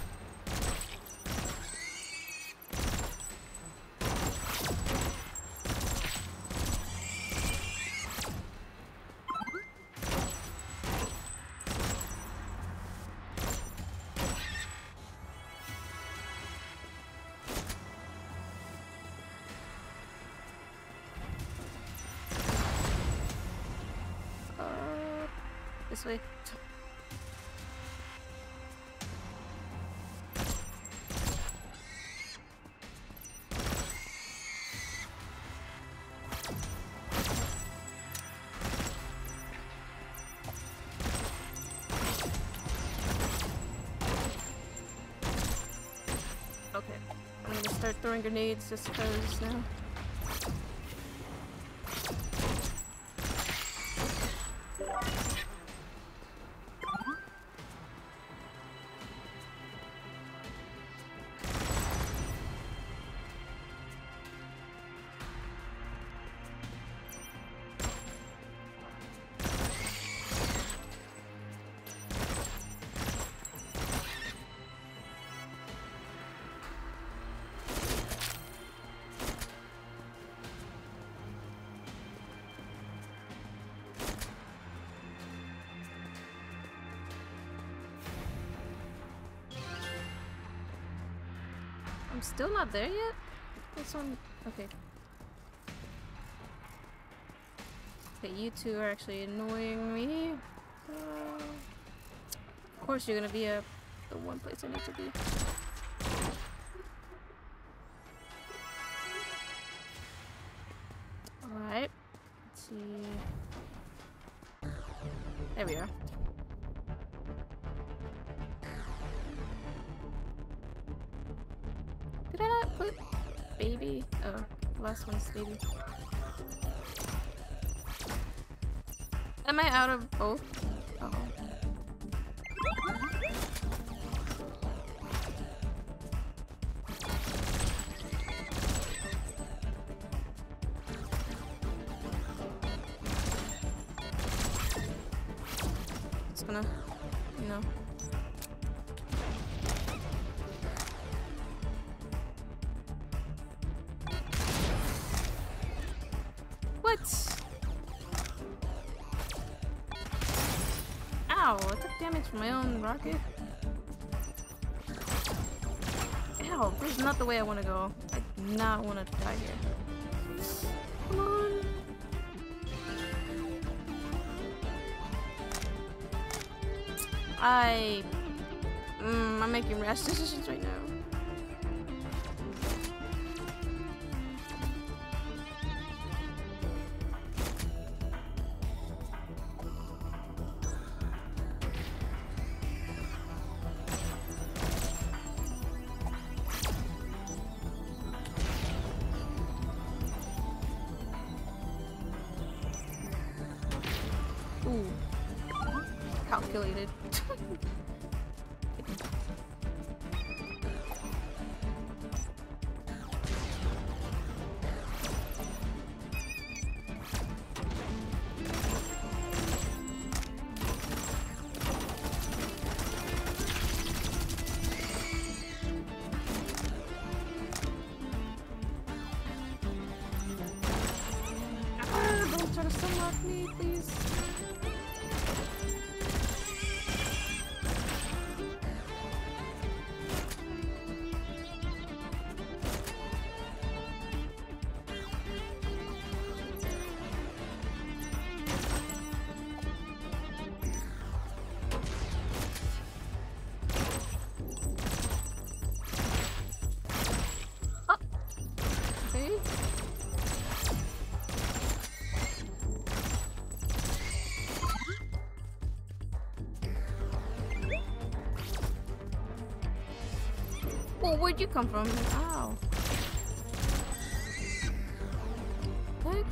Uh, this way. Okay, I'm gonna start throwing grenades just because now. I'm still not there yet? This one. Okay. Okay, you two are actually annoying me. Uh, of course, you're gonna be at the one place I need to be. Alright. Let's see. There we are. Did I not put baby? Oh, the last one's baby. Am I out of both? Uh oh. Just gonna, you know. What? Ow, I took damage from my own rocket. Ow, this is not the way I want to go. I do not want to die here. Come on. I... Mm, I'm making rash decisions right now. Ooh. Calculated. Ah, don't try to sunlock me, please. Well, where'd you come from? Ow. What?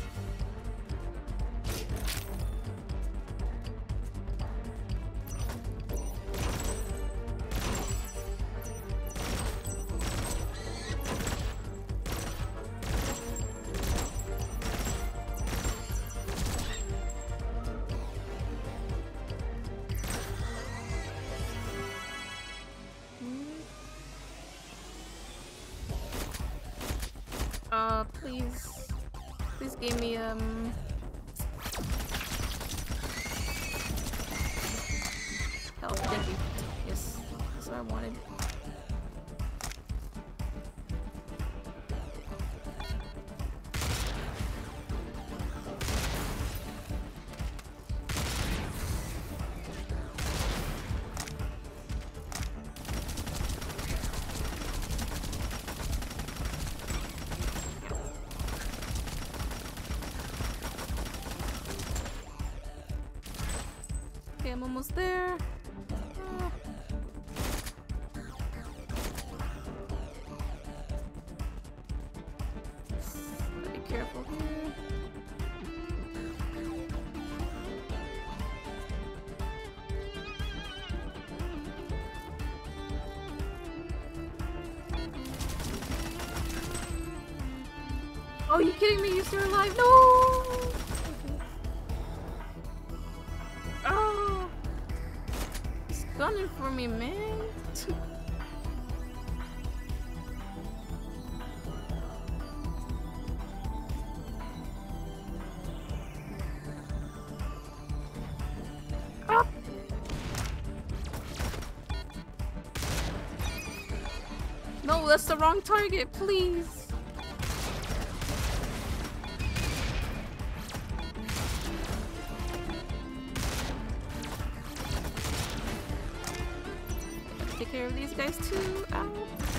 Uh, please, please give me, um, health, thank you. Yes, that's what I wanted. Okay, I'm almost there. Ah. Gotta be careful here. Oh, you kidding me? You're still alive? No! Gunning for me, man. Ah. No, that's the wrong target, please. Take care of these guys too. Ow.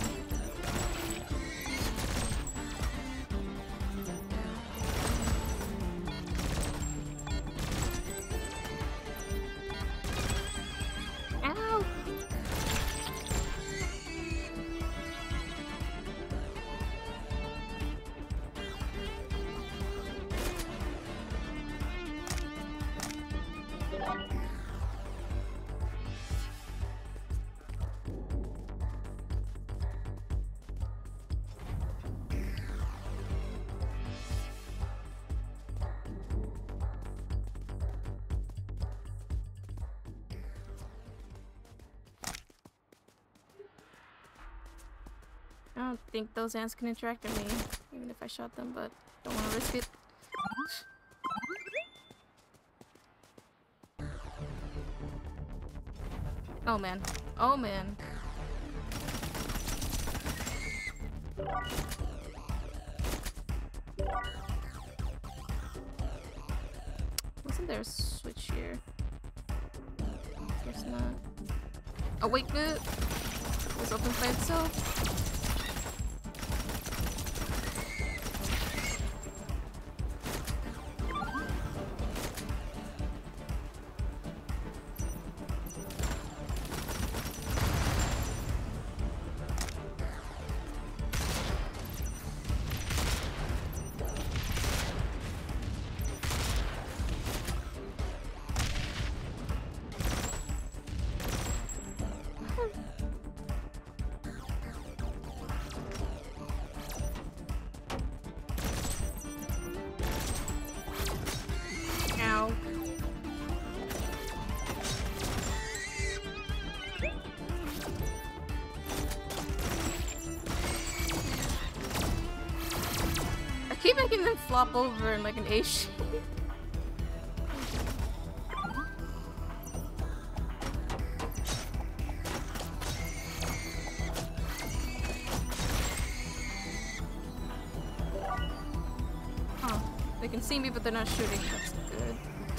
Ow. I don't think those ants can interact with me, even if I shot them, but don't want to risk it. Oh man. Oh man. Wasn't there a switch here? Guess not. Oh wait, good. It was open by itself. Making them flop over in like an A shape. Huh. They can see me, but they're not shooting. That's good.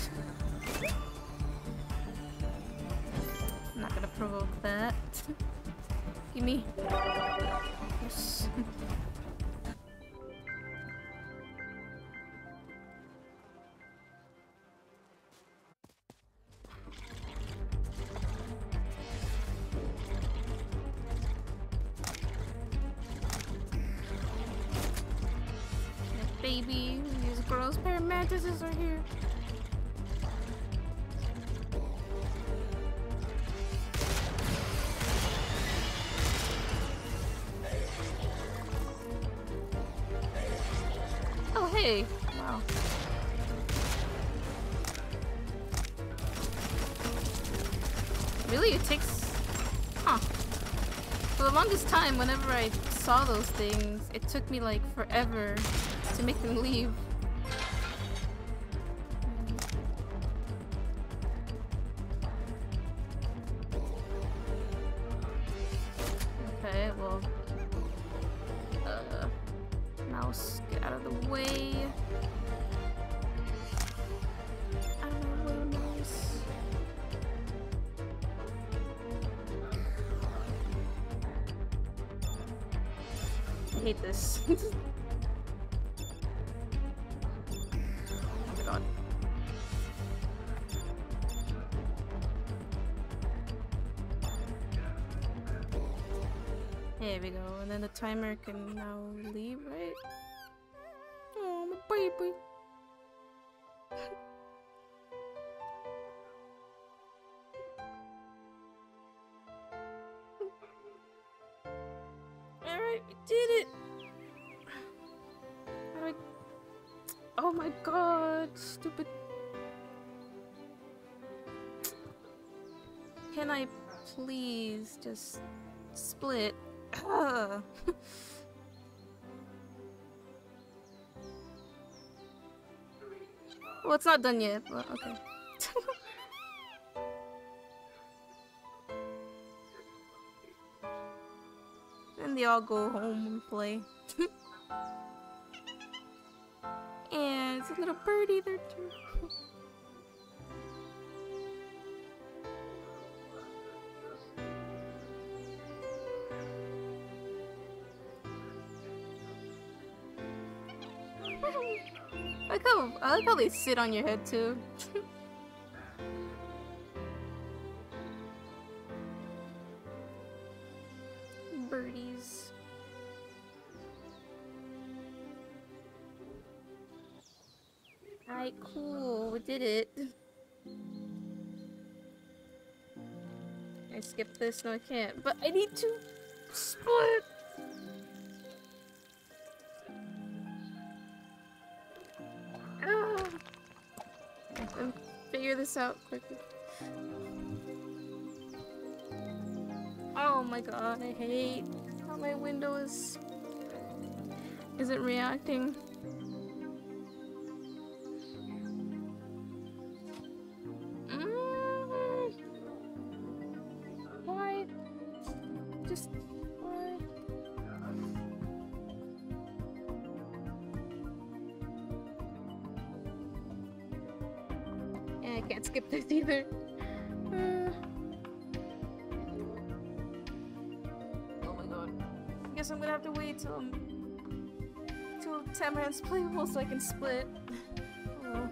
I'm not gonna provoke that. Give me. Yes. Baby, these gross pair mantises are here. Oh, hey. Wow. Really? It takes... Huh. For the longest time, whenever I saw those things, it took me like forever to make them leave. Okay, well... Uh... Mouse, get out of the way. Out of the way, mouse. I hate this. There we go, and then the timer can now leave, right? Oh, my baby. Alright, we did it! Alright. Oh my god, stupid. Can I please just split? Ugh. Well, it's not done yet, but okay. And they all go home and play. And it's a little birdie there too. I like how I like how they sit on your head too. Birdies. Alright, cool. We did it. Can I skip this? No, I can't. But I need to split. Ah. I can figure this out quickly. Oh my god, I hate how my window is isn't reacting. Mm. Why? Just why? Yeah, I can't skip this either. Uh. I guess I'm gonna have to wait till um, till Tamarin's playable so I can split. Oh.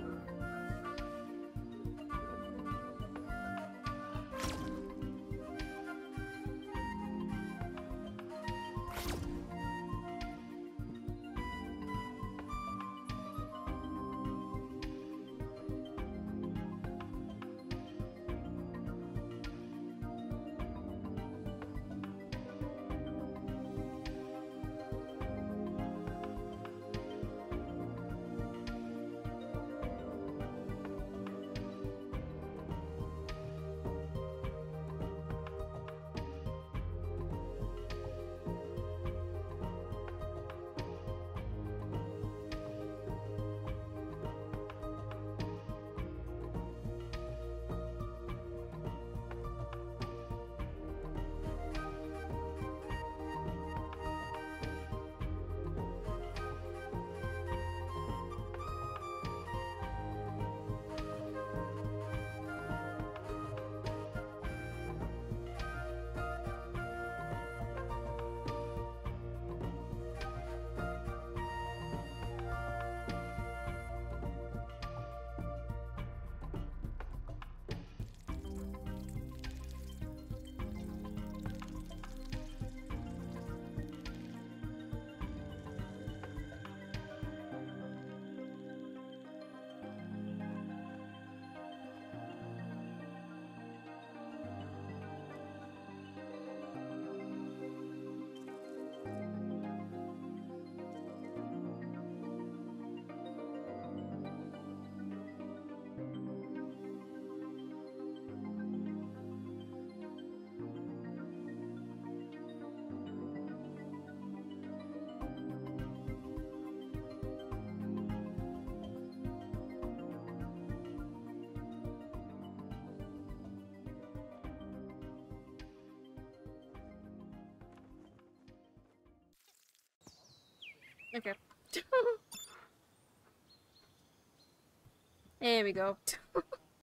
Okay. There we go.